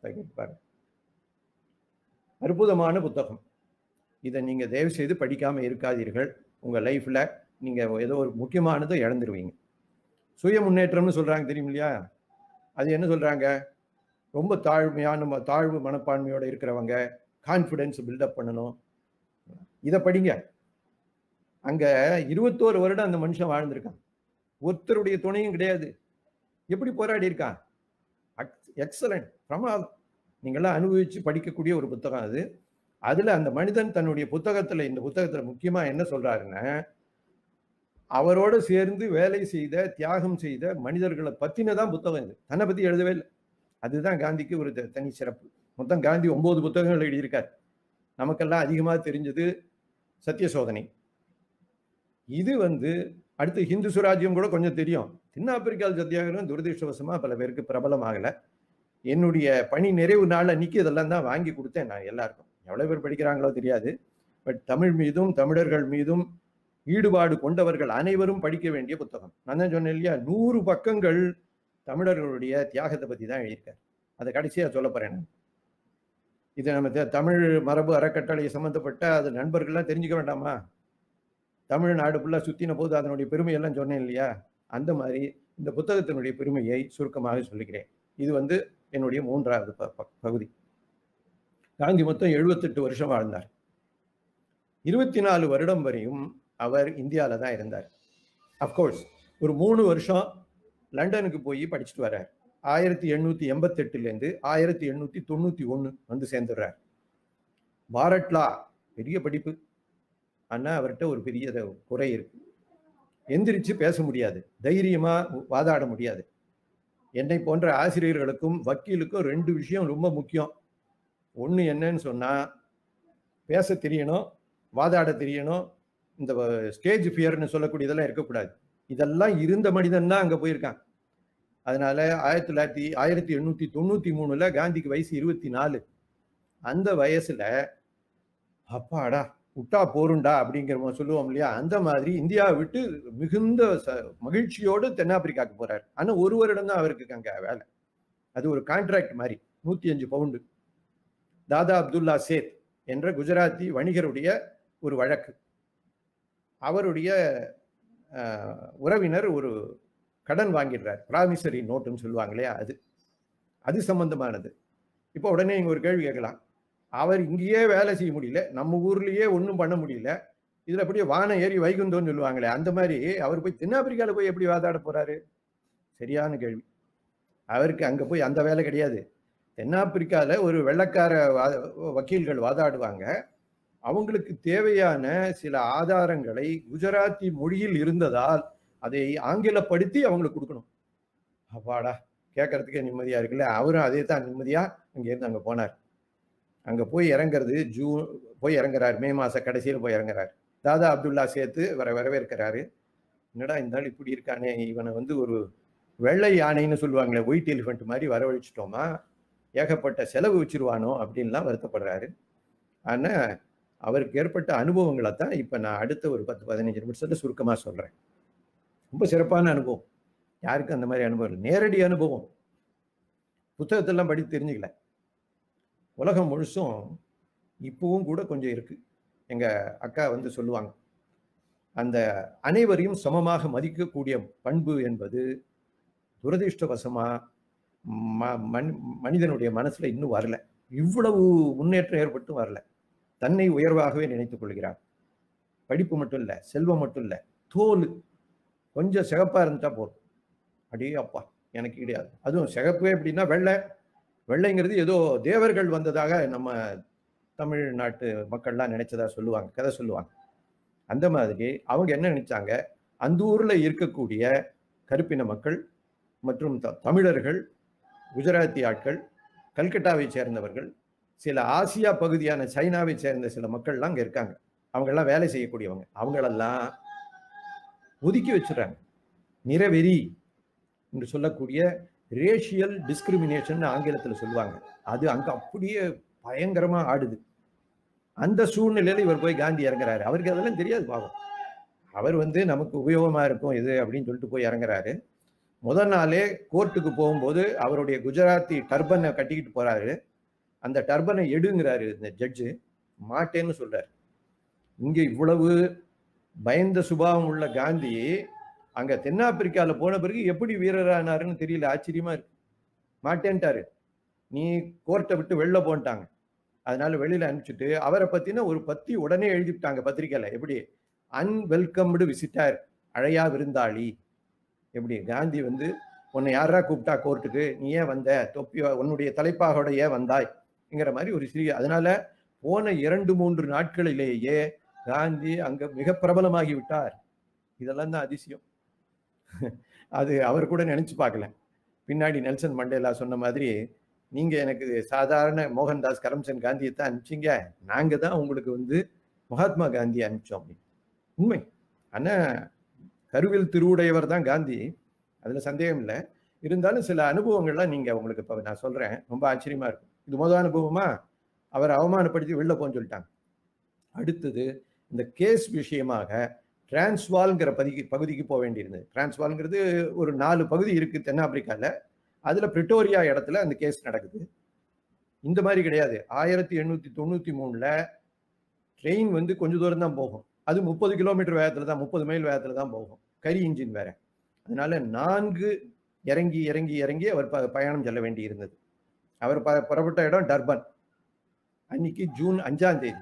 அற்புதமான புத்தகம். இதை நீங்க தயவு செய்து படிக்காம இருக்காதீர்கள். உங்க லைஃப்ல நீங்க ஏதோ ஒரு முக்கியமானதை இழந்துருவீங்க. சுய முன்னேற்றம்னு சொல்றாங்க தெரியும் இல்லையா? அது என்ன சொல்றாங்க? ரொம்ப தாழ்மையான தாழ்வு மனப்பான்மையோட இருக்கிறவங்க கான்ஃபிடன்ஸ் பில்டப் பண்ணணும். இதை படிங்க. அங்க இருபத்தோரு வருடம் அந்த மனுஷன் வாழ்ந்திருக்கான். ஒருத்தருடைய துணையும் கிடையாது. எப்படி போராடி இருக்கான்? எக்ஸலண்ட், பிரமாதம். நீங்களாம் அனுபவிச்சு படிக்கக்கூடிய ஒரு புத்தகம் அது. அதுல அந்த மனிதன் தன்னுடைய புத்தகத்துல, இந்த புத்தகத்துல முக்கியமா என்ன சொல்றாருன்னா, அவரோட சேர்ந்து வேலை செய்த, தியாகம் செய்த மனிதர்களை பத்தினதான் புத்தகம் இது. தன்னை பத்தி எழுதவே இல்லை. அதுதான் காந்திக்கு ஒரு தனி சிறப்பு. மொத்தம் காந்தி ஒன்பது புத்தகங்கள் எழுதியிருக்கார். நமக்கெல்லாம் அதிகமாக தெரிஞ்சது சத்திய சோதனை. இது வந்து அடுத்து ஹிந்து சுராஜ்யம் கூட கொஞ்சம் தெரியும். தென்னாப்பிரிக்காவில் சத்தியாகிரகம் துரதிருஷ்டவசமா பல பேருக்கு பிரபலம் ஆகலை. என்னுடைய பணி நிறைவு நாள் அன்னைக்கு இதெல்லாம் தான் வாங்கி கொடுத்தேன் நான் எல்லாருக்கும். எவ்வளவு பேர் படிக்கிறாங்களோ தெரியாது. பட் தமிழ் மீதும் தமிழர்கள் மீதும் ஈடுபாடு கொண்டவர்கள் அனைவரும் படிக்க வேண்டிய புத்தகம். நான் தான் சொன்னேன் இல்லையா, நூறு பக்கங்கள் தமிழர்களுடைய தியாகத்தை பத்தி தான் எழுதியிருக்காரு. அதை கடைசியா சொல்ல போறேன். இது நம்ம தமிழ் மரபு அறக்கட்டளை சம்பந்தப்பட்ட அது நண்பர்கள்லாம் தெரிஞ்சுக்க வேண்டாமா? தமிழ்நாடு ஃபுல்லா சுத்தின போது அதனுடைய பெருமையெல்லாம் சொன்னேன் இல்லையா? அந்த மாதிரி இந்த புத்தகத்தினுடைய பெருமையை சுருக்கமாக சொல்லுகிறேன். இது வந்து என்னுடைய மூன்றாவது பகுதி. காந்தி மொத்தம் எழுபத்தெட்டு வருஷம் வாழ்ந்தார். இருபத்தி நாலு வருடம் வரையும் அவர் இந்தியாவில தான் இருந்தார். அப்கோர்ஸ் ஒரு மூணு வருஷம் லண்டனுக்கு போய் படிச்சுட்டு வர்றார். ஆயிரத்தி எண்ணூத்தி எண்பத்தி எட்டுல இருந்து ஆயிரத்தி எண்ணூத்தி தொண்ணூத்தி ஒண்ணு வந்து சேர்ந்துடுறார். பாரட்லா பெரிய படிப்பு. ஆனா அவர்கிட்ட ஒரு பெரிய குறை இருக்கு. எந்திரிச்சு பேச முடியாது, தைரியமா வாதாட முடியாது. என்னை போன்ற ஆசிரியர்களுக்கும் வக்கீலுக்கும் ரெண்டு விஷயம் ரொம்ப முக்கியம். ஒண்ணு என்னன்னு சொன்னா, பேச தெரியணும், வாதாட தெரியணும். இந்த ஸ்டேஜ் ஃபியர்னு சொல்லக்கூடியதெல்லாம் இருக்கக்கூடாது. இதெல்லாம் இருந்த மனிதன் தான் அங்க போயிருக்கான். அதனால ஆயிரத்தி தொள்ளாயிரத்தி ஆயிரத்தி எண்ணூத்தி தொண்ணூத்தி மூணுல காந்திக்கு வயசு இருபத்தி நாலு. அந்த வயசுல அப்பாடா விட்டா போருண்டா அப்படிங்கிற சொல்லுவோம் இல்லையா, அந்த மாதிரி இந்தியாவை விட்டு மிகுந்த மகிழ்ச்சியோடு தென்னாப்பிரிக்காவுக்கு போறாரு. ஆனா ஒரு வருடம் தான் அவருக்கு அங்க வேலை. அது ஒரு கான்ட்ராக்ட் மாதிரி, நூத்தி அஞ்சு பவுண்டு. தாதா அப்துல்லா சேத் என்ற குஜராத்தி வணிகருடைய ஒரு வழக்கு. அவருடைய உறவினர் ஒரு கடன் வாங்கிடுறார், ப்ராமிசரி நோட்டுன்னு சொல்லுவாங்க இல்லையா, அது அது சம்பந்தமானது. இப்போ உடனே இங்க ஒரு கேள்வி கேட்கலாம். அவர் இங்கேயே வேலை செய்ய முடியல, நம்ம ஊர்லயே ஒன்றும் பண்ண முடியல, இதுல அப்படியே வானம் ஏறி வைகுந்தோன்னு சொல்லுவாங்களே, அந்த மாதிரி அவர் போய் தென்னாப்பிரிக்காவில் போய் எப்படி வாதாட போறாரு? சரியான கேள்வி. அவருக்கு அங்க போய் அந்த வேலை கிடையாது. தென்னாப்பிரிக்கால ஒரு வெள்ளக்கார வக்கீல்கள் வாதாடுவாங்க. அவங்களுக்கு தேவையான சில ஆதாரங்களை குஜராத்தி மொழியில் இருந்ததால் அதை ஆங்கிலப்படுத்தி அவங்களுக்கு கொடுக்கணும். அப்பாடா, கேட்கறதுக்கே நிம்மதியா இருக்குல்ல. அவரும் அதே தான் நிம்மதியா அங்கேருந்து அங்க போனார். அங்க போய் இறங்குறது ஜூ போய் இறங்குறாரு, மே மாச கடைசியில் போய் இறங்குறாரு. தாதா அப்துல்லா சேர்த்து வர வரவேற்கிறாரு. என்னடா இந்த ஆள் இப்படி இருக்கானே, இவனை வந்து ஒரு வெள்ளை யானைன்னு சொல்லுவாங்களே, ஒயிட் எலிஃபென்ட் மாதிரி வரவழைச்சிட்டோமா, ஏகப்பட்ட செலவு வச்சிருவானோ அப்படின்லாம் வருத்தப்படுறாரு. ஆனா அவருக்கு ஏற்பட்ட அனுபவங்களை தான் இப்ப நான் அடுத்த ஒரு பத்து பதினஞ்சு நிமிஷத்துல சுருக்கமா சொல்றேன். ரொம்ப சிறப்பான அனுபவம். யாருக்கும் அந்த மாதிரி அனுபவம் இல்லை, நேரடி அனுபவம். புத்தகத்தெல்லாம் படித்து தெரிஞ்சுக்கல. உலகம் முழுசும் இப்பவும் கூட கொஞ்சம் இருக்கு. எங்க அக்கா வந்து சொல்லுவாங்க, அந்த அனைவரையும் சமமாக மதிக்கக்கூடிய பண்பு என்பது துரதிர்ஷ்டவசமா மனிதனுடைய மனசுல இன்னும் வரல. இவ்வளவு முன்னேற்றம் ஏற்பட்டு வரல. தன்னை உயர்வாகவே நினைத்துக் கொள்கிறார். படிப்பு மட்டும் இல்லை, செல்வம் மட்டும் இல்லை, தோல் கொஞ்சம் சிகப்பா இருந்துட்டா போதும், அடே அப்பா எனக்கு கிடையாது. அதுவும் சிகப்பு எப்படின்னா வெள்ளை. வெள்ளைங்கிறது ஏதோ தேவர்கள் வந்ததாக நம்ம தமிழ்நாட்டு மக்கள்லாம் நினைச்சதா சொல்லுவாங்க, கதை சொல்லுவாங்க. அந்த மாதிரி அவங்க என்ன நினைச்சாங்க, அந்த ஊர்ல இருக்கக்கூடிய கருப்பின மக்கள் மற்றும் தமிழர்கள், குஜராத்தி ஆட்கள், கல்கட்டாவை சேர்ந்தவர்கள், சில ஆசியா பகுதியான சைனாவை சேர்ந்த சில மக்கள்லாம் அங்கே இருக்காங்க. அவங்கெல்லாம் வேலை செய்யக்கூடியவங்க. அவங்களெல்லாம் ஒதுக்கி வச்சுறாங்க. நிறவெறி என்று சொல்லக்கூடிய ரேஷியல் டிஸ்கிரிமினேஷன் ஆங்கிலத்தில் சொல்லுவாங்க. அது அங்க அப்படியே பயங்கரமா ஆடுது. அந்த சூழ்நிலையில இவர் போய் காந்தி இறங்குறாரு. அவருக்கு அதெல்லாம் தெரியாது பாவம். அவர் வந்து நமக்கு உபயோகமா இருக்கும் இது அப்படின்னு சொல்லிட்டு போய் இறங்குறாரு. முதல் நாளே கோர்ட்டுக்கு போகும்போது அவருடைய குஜராத்தி டர்பனை கட்டிக்கிட்டு போறாரு. அந்த டர்பனை எடுங்கிறாரு இந்த ஜட்ஜு. மாட்டேன்னு சொல்றாரு. இங்க இவ்வளவு பயந்த சுபாவம் உள்ள காந்தி அங்க தென்னாப்பிரிக்கால போன பிறகு எப்படி வீரரானாருன்னு தெரியல. ஆச்சரியமா இருக்கு. மாட்டேன்ட்டாரு. நீ கோர்ட்டை விட்டு வெளில போன்ட்டாங்க. அதனால வெளியில அனுப்பிச்சுட்டு அவரை பத்தின ஒரு பத்தி உடனே எழுதிவிட்டாங்க பத்திரிக்கையில. எப்படி அன்வெல்கம்டு விசிட்டர், அழையா விருந்தாளி. எப்படி காந்தி வந்து உன்னை யாரா கூப்பிட்டா கோர்ட்டுக்கு, நீ ஏன் வந்த, தொப்பி உன்னுடைய தலைப்பாகோட ஏன் வந்தாய்ங்கிற மாதிரி ஒரு சிறிய. அதனால போன இரண்டு மூன்று நாட்களிலேயே காந்தி அங்க மிக பிரபலமாகி விட்டார். இதெல்லாம் தான் அதிசயம். அது அவர் கூட நினைச்சு பார்க்கல. பின்னாடி நெல்சன் மண்டேலா சொன்ன மாதிரி, நீங்க எனக்கு சாதாரண மோகன்தாஸ் கரம்சந்த் காந்தியை தான் அனுப்பிச்சிங்க, நாங்க தான் உங்களுக்கு வந்து மகாத்மா காந்தி அனுப்பிச்சோம் அப்படின்னு. உண்மை. ஆனா கருவில் திருவுடையவர் தான் காந்தி, அதுல சந்தேகம் இல்லை. இருந்தாலும் சில அனுபவங்கள்லாம் நீங்க உங்களுக்கு இப்ப நான் சொல்றேன், ரொம்ப ஆச்சரியமா இருக்கும். இது முதல் அனுபவமா அவர் அவமானப்படுத்தி வெளில போன்னு சொல்லிட்டாங்க. அடுத்தது இந்த கேஸ் விஷயமாக டிரான்ஸ்வால்ங்கிற பகுதிக்கு பகுதிக்கு போக வேண்டியிருந்தது. டிரான்ஸ்வால்ங்கிறது ஒரு நாலு பகுதி இருக்கு தென்னாப்பிரிக்கால. அதுல பிரிட்டோரியா இடத்துல அந்த கேஸ் நடக்குது. இந்த மாதிரி கிடையாது. ஆயிரத்தி எண்ணூத்தி தொண்ணூத்தி மூணுல ட்ரெயின் வந்து கொஞ்சம் தூரம் தான் போகும். அது முப்பது கிலோமீட்டர் வேகத்துல தான், முப்பது மைல் வேகத்துல தான் போகும். கரி இன்ஜின் வேற. அதனால நான்கு இறங்கி இறங்கி இறங்கி அவர் பயணம் செல்ல வேண்டி இருந்தது. அவர் புறப்பட்ட இடம் டர்பன். அன்னைக்கு ஜூன் அஞ்சாம் தேதி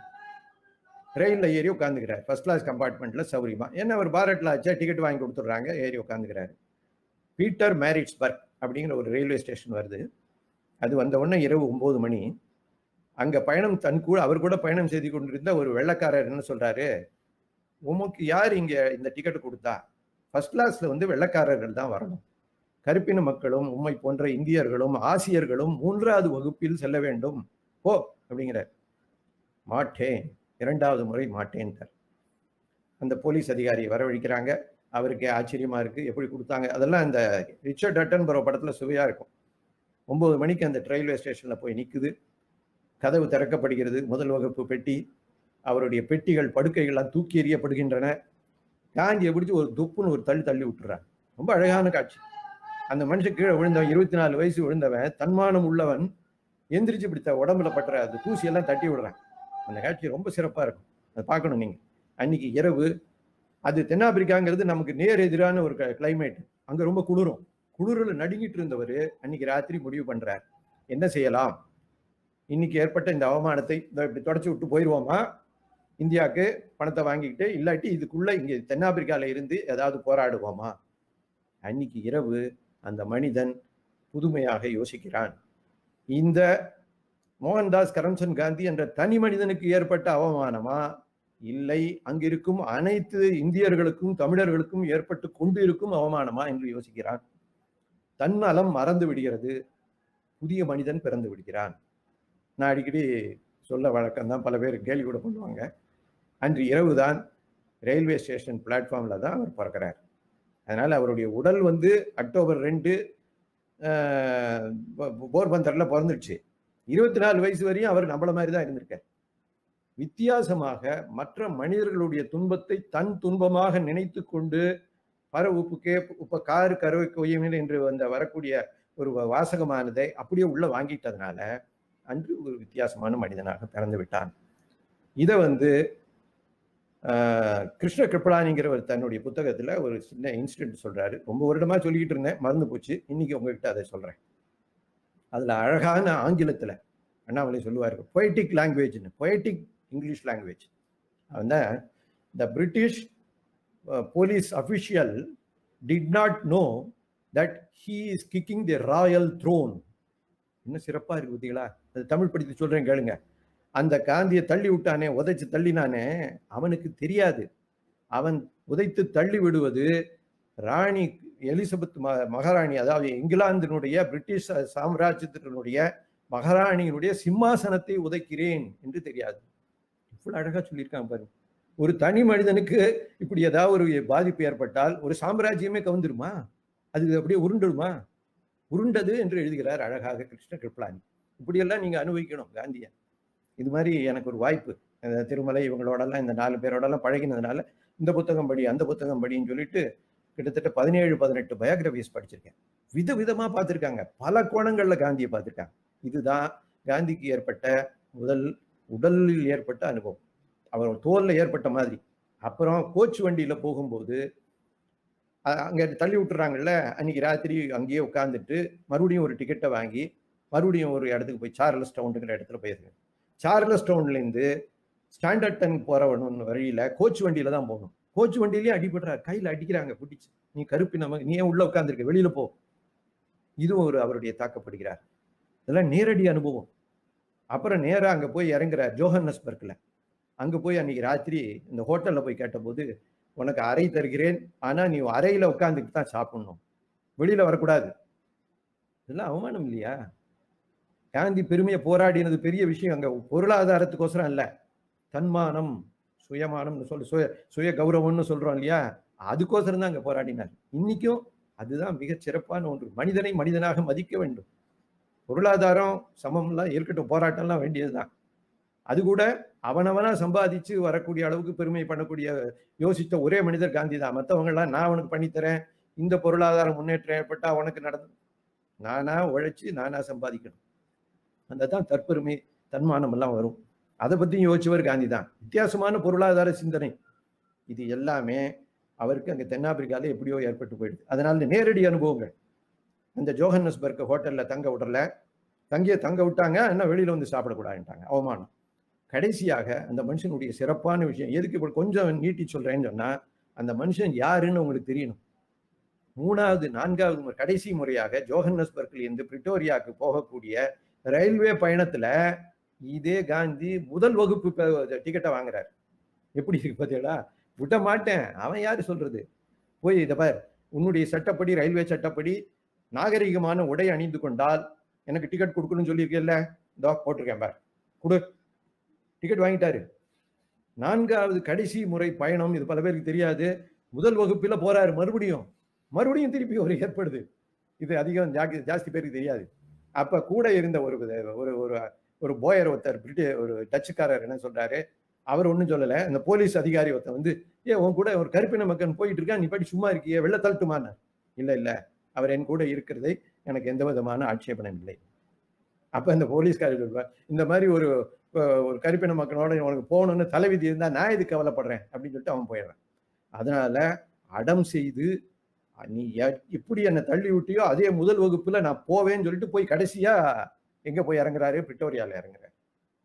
ரயில்ல ஏறி உட்காந்துக்கிறார். ஃபர்ஸ்ட் கிளாஸ் கம்பார்ட்மெண்ட்ல சௌரியமா. ஏன்னா அவர் பாரட்ல ஆச்சா டிக்கெட் வாங்கி கொடுத்துட்றாங்க, ஏறி உட்காந்துக்கிறாரு. பீட்டர் மேரிட்ஸ்பர்க் அப்படிங்கிற ஒரு ரயில்வே ஸ்டேஷன் வருது. அது வந்த உடனே இரவு ஒன்பது மணி. அங்க பயணம் தன் கூட அவர் கூட பயணம் செய்து கொண்டிருந்த ஒரு வெள்ளைக்காரர் என்ன சொல்றாரு, உமக்கு யார் இங்க இந்த டிக்கெட் கொடுத்தா? ஃபர்ஸ்ட் கிளாஸ்ல வந்து வெள்ளைக்காரர்கள் தான் வரணும், கருப்பின மக்களும் உம்மை போன்ற இந்தியர்களும் ஆசியர்களும் மூன்றாவது வகுப்பில் செல்ல வேண்டும் போ அப்படிங்கிறார். மாட்டேன், இரண்டாவது முறை மாட்டேன்ட்டார். அந்த போலீஸ் அதிகாரியை வரவழைக்கிறாங்க. அவருக்கு ஆச்சரியமா இருக்கு, எப்படி கொடுத்தாங்க அதெல்லாம். அந்த ரிச்சர்ட் அட்டன்பரோ படத்துல சுவையா இருக்கும். ஒன்பது மணிக்கு அந்த ரயில்வே ஸ்டேஷன்ல போய் நிக்குது. கதவு திறக்கப்படுகிறது. முதல் வகுப்பு பெட்டி. அவருடைய பெட்டிகள் படுக்கைகள்லாம் தூக்கி எறியப்படுகின்றன. காந்தியை பிடிச்சி ஒரு துப்புன்னு ஒரு தள்ளி தள்ளி விட்டுறாங்க. ரொம்ப அழகான காட்சி. அந்த மனுஷன் கீழே விழுந்தவன், இருபத்தி நாலு வயசு விழுந்தவன், தன்மானம் உள்ளவன், எந்திரிச்சு பிடித்த உடம்புல பட்டுற அந்த தூசியெல்லாம் தட்டி விடுறான். அந்த காட்சி ரொம்ப சிறப்பா இருக்கும். அதை பார்க்கணும் நீங்க. அன்னைக்கு இரவு. அது தென்னாப்பிரிக்காங்கிறது நமக்கு நேர் எதிரான ஒரு கிளைமேட். அங்க ரொம்ப குளிரும். குளிரில் நடுங்கிட்டு இருந்தவர் அன்னைக்கு ராத்திரி முடிவு பண்றார், என்ன செய்யலாம், இன்னைக்கு ஏற்பட்ட இந்த அவமானத்தை இப்படி தொடச்சி விட்டு போயிடுவோமா இந்தியாவுக்கு, பணத்தை வாங்கிக்கிட்டு, இல்லாட்டி இதுக்குள்ள இங்க தென்னாப்பிரிக்கால இருந்து ஏதாவது போராடுவோமா? அன்னைக்கு இரவு அந்த மனிதன் புதுமையாக யோசிக்கிறான். இந்த மோகன்தாஸ் கரம்சந்த் காந்தி என்ற தனி மனிதனுக்கு ஏற்பட்ட அவமானமா, இல்லை அங்கிருக்கும் அனைத்து இந்தியர்களுக்கும் தமிழர்களுக்கும் ஏற்பட்டு கொண்டு இருக்கும் அவமானமா என்று யோசிக்கிறான். தன்னலம் மறந்து விடுகிறது. புதிய மனிதன் பிறந்து விடுகிறான். நான் அடிக்கடி சொல்ல வழக்கம்தான், பல பேர் கேள்வி கூட பண்ணுவாங்க. அன்று இரவுதான் ரயில்வே ஸ்டேஷன் பிளாட்ஃபார்ம்ல தான் அவர் பிறக்கிறார். அதனால அவருடைய உடல் வந்து அக்டோபர் ரெண்டு போர்பந்தர்ல பிறந்துடுச்சு. இருபத்தி நாலு வயசு வரையும் அவர் நம்மள மாதிரி தான் இருந்திருக்கார். வித்தியாசமாக மற்ற மனிதர்களுடைய துன்பத்தை தன் துன்பமாக நினைத்து கொண்டு பர உப்பு கே உப்ப காரு கருவை கொய்யமில் என்று வந்த வரக்கூடிய ஒரு வாசகமானதை அப்படியே உள்ள வாங்கிட்டதுனால அன்று ஒரு வித்தியாசமான மனிதனாக பிறந்து விட்டான். இதை வந்து கிருஷ்ண கிருப்பலானிங்கிறவர் தன்னுடைய புத்தகத்துல ஒரு சின்ன இன்சிடென்ட் சொல்றாரு. ரொம்ப வருடமா சொல்லிக்கிட்டு இருந்தேன், மறந்து போச்சு. இன்னைக்கு உங்ககிட்ட அதை சொல்றேன். அதுல அழகான ஆங்கிலத்துல அண்ணாமலை சொல்லுவாரு, பொயட்டிக் லாங்குவேஜ்னு, பொயட்டிக் இங்கிலீஷ் லாங்குவேஜ். அந்த the British police official did not know that he is kicking the royal throne. இன்னும் சிறப்பா இருக்கு பார்த்தீங்களா? அது தமிழ் படித்து சொல்றேன் கேளுங்க. அந்த காந்தியை தள்ளி விட்டானே, உதைச்சு தள்ளினானே, அவனுக்கு தெரியாது அவன் உதைத்து தள்ளி விடுவது ராணி எலிசபெத் மகாராணி, அதாவது இங்கிலாந்தினுடைய பிரிட்டிஷ் சாம்ராஜ்யத்தினுடைய மகாராணியினுடைய சிம்மாசனத்தை உதைக்கிறேன் என்று தெரியாது. இவ்வளவு அழகா சொல்லியிருக்கான் பாருங்க. ஒரு தனி மனிதனுக்கு இப்படி ஏதாவது ஒரு பாதிப்பு ஏற்பட்டால் ஒரு சாம்ராஜ்யமே கவுந்துருமா? அது அப்படியே உருண்டுடுமா? உருண்டது என்று எழுதுகிறார் அழகாக கிருஷ்ண கிருப்பலானி. இப்படியெல்லாம் நீங்க அனுபவிக்கணும் காந்தியை. இது மாதிரி எனக்கு ஒரு வாய்ப்பு, திருமலை இவங்களோடலாம் இந்த நாலு பேரோடலாம் பழகினதுனால இந்த புத்தகம் படி அந்த புத்தகம் படின்னு சொல்லிட்டு கிட்டத்தட்ட பதினேழு பதினெட்டு பயோகிராபிஸ் படிச்சிருக்கேன். விதவிதமா பார்த்துருக்காங்க, பல கோணங்கள்ல காந்தியை பார்த்துருக்காங்க. இதுதான் காந்திக்கு ஏற்பட்ட முதல் உடலில் ஏற்பட்ட அனுபவம், அவர் தோல்ல ஏற்பட்ட மாதிரி. அப்புறம் கோச் வண்டியில போகும்போது அங்க தள்ளி விட்டுறாங்கல்ல, அன்னைக்கு ராத்திரி அங்கேயே உட்காந்துட்டு மறுபடியும் ஒரு டிக்கெட்டை வாங்கி மறுபடியும் ஒரு இடத்துக்கு போய் சார்லஸ் டவுனுங்கிற இடத்துல போயிருக்கேன். சார்லஸ் டவுன்லேருந்து ஸ்டாண்டர்டன் போற வழியில கோச் வண்டியில தான் போகணும். கோச் வண்டியிலேயே அடிபடுறாரு, கையில் அடிக்கிறாங்க பிடிச்சு, நீ கருப்பி நமக்கு நீ ஏன் உள்ள உட்காந்துருக்க, வெளியில போ. இதுவும் ஒரு அவருடைய தாக்கப்படுகிறார். இதெல்லாம் நேரடி அனுபவம். அப்புறம் நேரா அங்க போய் இறங்குறார் ஜோஹன்னஸ்பர்க்ல. அங்க போய் அன்னைக்கு ராத்திரி இந்த ஹோட்டல்ல போய் கேட்டபோது, உனக்கு அறை தருகிறேன், ஆனா நீ அறையில உட்காந்துட்டு தான் சாப்பிடணும், வெளியில வரக்கூடாது. இதெல்லாம் அவமானம் இல்லையா? காந்தி பெருமையை போராடினது பெரிய விஷயம். அங்க பொருளாதாரத்துக்கோசரம் இல்ல, தன்மானம் சுயமானம்னு சொல்லி சுய சுய கௌரவம்னு சொல்றோம் இல்லையா, அதுக்கோசரம் தான் அங்க போராடினார். இன்னைக்கும் அதுதான் மிகச் சிறப்பான ஒன்று. மனிதனை மனிதனாக மதிக்க வேண்டும். பொருளாதாரம் சமம்லாம் இருக்கட்டும், போராட்டம்லாம் வேண்டியதுதான். அது கூட அவனவனா சம்பாதிச்சு வரக்கூடிய அளவுக்கு பெருமை பண்ணக்கூடிய யோசித்த ஒரே மனிதர் காந்தி தான். மற்றவங்க எல்லாம் நான் உனக்கு பண்ணித்தரேன், இந்த பொருளாதார முன்னேற்றம் ஏற்பட்டா உனக்கு நடந்து, நானா உழைச்சி நானா சம்பாதிக்கணும். அந்த தான் தற்பெருமை தன்மானம் எல்லாம் வரும். அதை பத்தியும் யோசிச்சவர் காந்தி தான். வித்தியாசமான பொருளாதார சிந்தனை. இது எல்லாமே அவருக்கு அங்கே தென்னாப்பிரிக்கால எப்படியோ ஏற்பட்டு போயிடுது. அதனால நேரடி அனுபவங்கள். அந்த ஜோஹன்னஸ்பர்க் ஹோட்டல்ல தங்க விடல, தங்கிய தங்க விட்டாங்க, என்ன வெளியில வந்து சாப்பிடக்கூடாதுட்டாங்க, அவமானம். கடைசியாக அந்த மனுஷனுடைய சிறப்பான விஷயம் எதுக்கு இப்போ கொஞ்சம் நீட்டி சொல்றேன்னு சொன்னா, அந்த மனுஷன் யாருன்னு உங்களுக்கு தெரியணும். மூணாவது நான்காவது கடைசி முறையாக ஜோஹன்னஸ்பர்க்ல இருந்து பிரிட்டோரியாவுக்கு போகக்கூடிய ரயில்வே பயணத்துல இதே காந்தி முதல் வகுப்பு டிக்கெட்டை வாங்குறாரு. எப்படி இருக்கு பார்த்தீங்களா? விட மாட்டேன், அவன் யாரு சொல்றது? போய் இதை பார், உன்னுடைய சட்டப்படி ரயில்வே சட்டப்படி நாகரிகமான உடை அணிந்து கொண்டால் எனக்கு டிக்கெட் கொடுக்கணும்னு சொல்லியிருக்கேல்ல, இதோ போட்டிருக்கேன் பார், கொடு. டிக்கெட் வாங்கிட்டாரு. நான்காவது கடைசி முறை பயணம், இது பல பேருக்கு தெரியாது. முதல் வகுப்புல போறாரு, மறுபடியும் மறுபடியும் திருப்பி ஒரு ஏற்படுது. இது அதிகம் ஜாஸ்தி பேருக்கு தெரியாது. அப்ப கூட இருந்த ஒரு ஒரு ஒரு போயர் ஒருத்தர், பிரிட்டி ஒரு டச்சுக்காரர் என்ன சொல்றாரு, அவர் ஒன்றும் சொல்லலை. அந்த போலீஸ் அதிகாரி ஒருத்தர் வந்து, ஏ உன் கூட ஒரு கருப்பின மக்கள் போயிட்டு இருக்கா, நீ படி சும்மா இருக்கியே, வெள்ள தள்ளட்டுமான? இல்லை இல்லை, அவர் என் கூட இருக்கிறதை எனக்கு எந்த விதமான ஆட்சேபனம் இல்லை. அப்ப இந்த போலீஸ்காரர் சொல்வார், இந்த மாதிரி ஒரு ஒரு கருப்பின மக்களோட உனக்கு போகணும்னு தலைவிதி இருந்தா நான் எது கவலைப்படுறேன் அப்படின்னு சொல்லிட்டு அவன் போயிடுறான். அதனால அடம் செய்து நீ எப்படி என்னை தள்ளி விட்டியோ அதே முதல் வகுப்புல நான் போவேன்னு சொல்லிட்டு போய் கடைசியா எங்க போய் இறங்குறாரு? பிரிட்டோரியால இறங்குறாரு.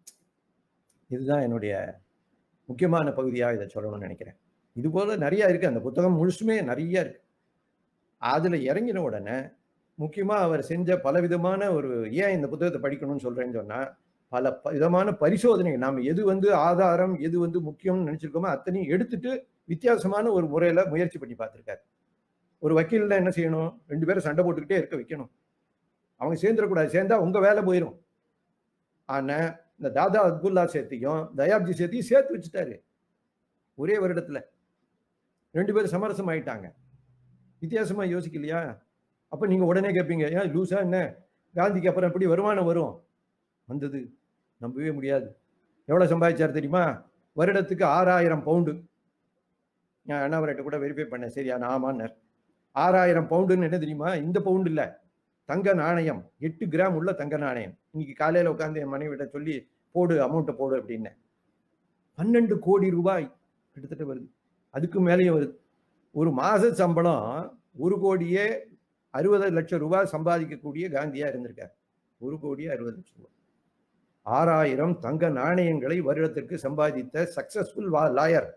இதுதான் என்னுடைய முக்கியமான பகுதியா இதை சொல்லணும்னு நினைக்கிறேன். இது போல நிறைய இருக்கு, அந்த புத்தகம் முழுசுமே நிறைய இருக்கு. அதுல இறங்கின உடனே முக்கியமா அவர் செஞ்ச பலவிதமான ஒரு, ஏன் இந்த புத்தகத்தை படிக்கணும்னு சொல்றேன்னு சொன்னா, பல விதமான பரிசோதனைகள், நாம எது வந்து ஆதாரம் எது வந்து முக்கியம்னு நினைச்சிருக்கோமோ அத்தனையும் எடுத்துட்டு வித்தியாசமான ஒரு முறையில முயற்சி பண்ணி பார்த்திருக்காரு. ஒரு வக்கீல் என்ன செய்யணும்? ரெண்டு பேரும் சண்டை போட்டுக்கிட்டே இருக்க வைக்கணும். அவங்க சேர்ந்துடக்கூடாது, சேர்ந்தா உங்க வேலை போயிடும். ஆனா இந்த தாதா அப்துல்லா சேர்த்தையும் தயாப்ஜி சேர்த்தையும் சேர்த்து வச்சுட்டாரு ஒரே வருடத்துல. ரெண்டு பேரும் சமரசம் ஆயிட்டாங்க. வித்தியாசமா யோசிக்கலையா? அப்ப நீங்க உடனே கேட்பீங்க, ஏன் லூசா என்ன, காந்திக்கு அப்புறம் எப்படி வருமானம் வரும்? வந்தது, நம்பவே முடியாது. எவ்வளவு சம்பாதிச்சார் தெரியுமா? வருடத்துக்கு ஆறாயிரம் பவுண்டு. நான் அண்ணாவர்கிட்ட கூட வெரிஃபை பண்ணேன், சரியா ஆமான்னார். ஆறாயிரம் பவுண்டுன்னு என்ன தெரியுமா? இந்த பவுண்டு இல்ல, தங்க நாணயம், எட்டு கிராம் உள்ள தங்க நாணயம். இன்னைக்கு காலையில உட்காந்து என் மனைவிட்ட சொல்லி போடு, அமௌண்ட்டை போடு அப்படின்னு. பன்னெண்டு கோடி ரூபாய் கிட்டத்தட்ட வருது, அதுக்கு மேலேயும் வருது. ஒரு மாச சம்பளம் ஒரு கோடியே அறுபது லட்சம் ரூபாய் சம்பாதிக்கக்கூடிய காந்தியா இருந்திருக்கார். ஒரு கோடியே அறுபது லட்சம் ரூபாய். ஆறாயிரம் தங்க நாணயங்களை வருடத்திற்கு சம்பாதித்த சக்சஸ்ஃபுல் லாயர்.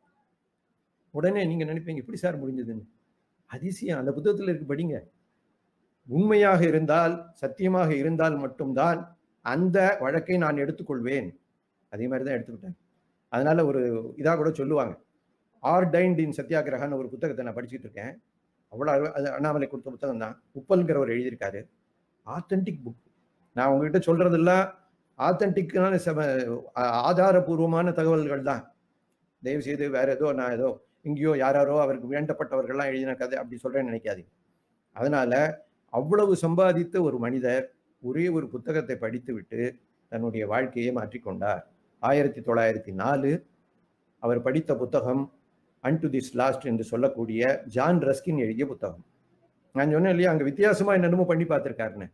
உடனே நீங்க நினைப்பீங்க எப்படி சார் முடிஞ்சதுன்னு. அதிசயம், அந்த புத்தகத்தில் இருக்கு, படிங்க. உண்மையாக இருந்தால், சத்தியமாக இருந்தால் மட்டும்தான் அந்த வழக்கை நான் எடுத்துக்கொள்வேன். அதே மாதிரி தான் எடுத்துக்கிட்டேன். அதனால ஒரு இதா கூட சொல்லுவாங்க, ஆர்டைன்ட் இன் சத்தியாகிரகான்னு ஒரு புத்தகத்தை நான் படிச்சுட்டு இருக்கேன். அவ்வளவு, அது அண்ணாமலை கொடுத்த புத்தகம் தான். உப்பல்ங்கிறவர் எழுதியிருக்காரு. Authentic book. நான் உங்ககிட்ட சொல்றதெல்லாம் ஆத்தென்டிக்கான ஆதாரபூர்வமான தகவல்கள் தான். தயவு செய்து வேற ஏதோ நான் ஏதோ இங்கேயோ யாராரோ அவருக்கு வேண்டப்பட்டவர்கள்லாம் எழுதின கதை அப்படி சொல்றேன்னு நினைக்காதீங்க. அதனால அவ்வளவு சம்பாதித்த ஒரு மனிதர் ஒரே ஒரு புத்தகத்தை படித்து விட்டு தன்னுடைய வாழ்க்கையை மாற்றிக்கொண்டார். ஆயிரத்தி தொள்ளாயிரத்தி நாலு அவர் படித்த புத்தகம் அன்டு திஸ் லாஸ்ட் என்று சொல்லக்கூடிய ஜான் ரஸ்கின் எழுதிய புத்தகம். நான் சொன்னேன் இல்லையா, அங்க வித்தியாசமா என்னென்னமோ பண்ணி பார்த்திருக்காருன்னு.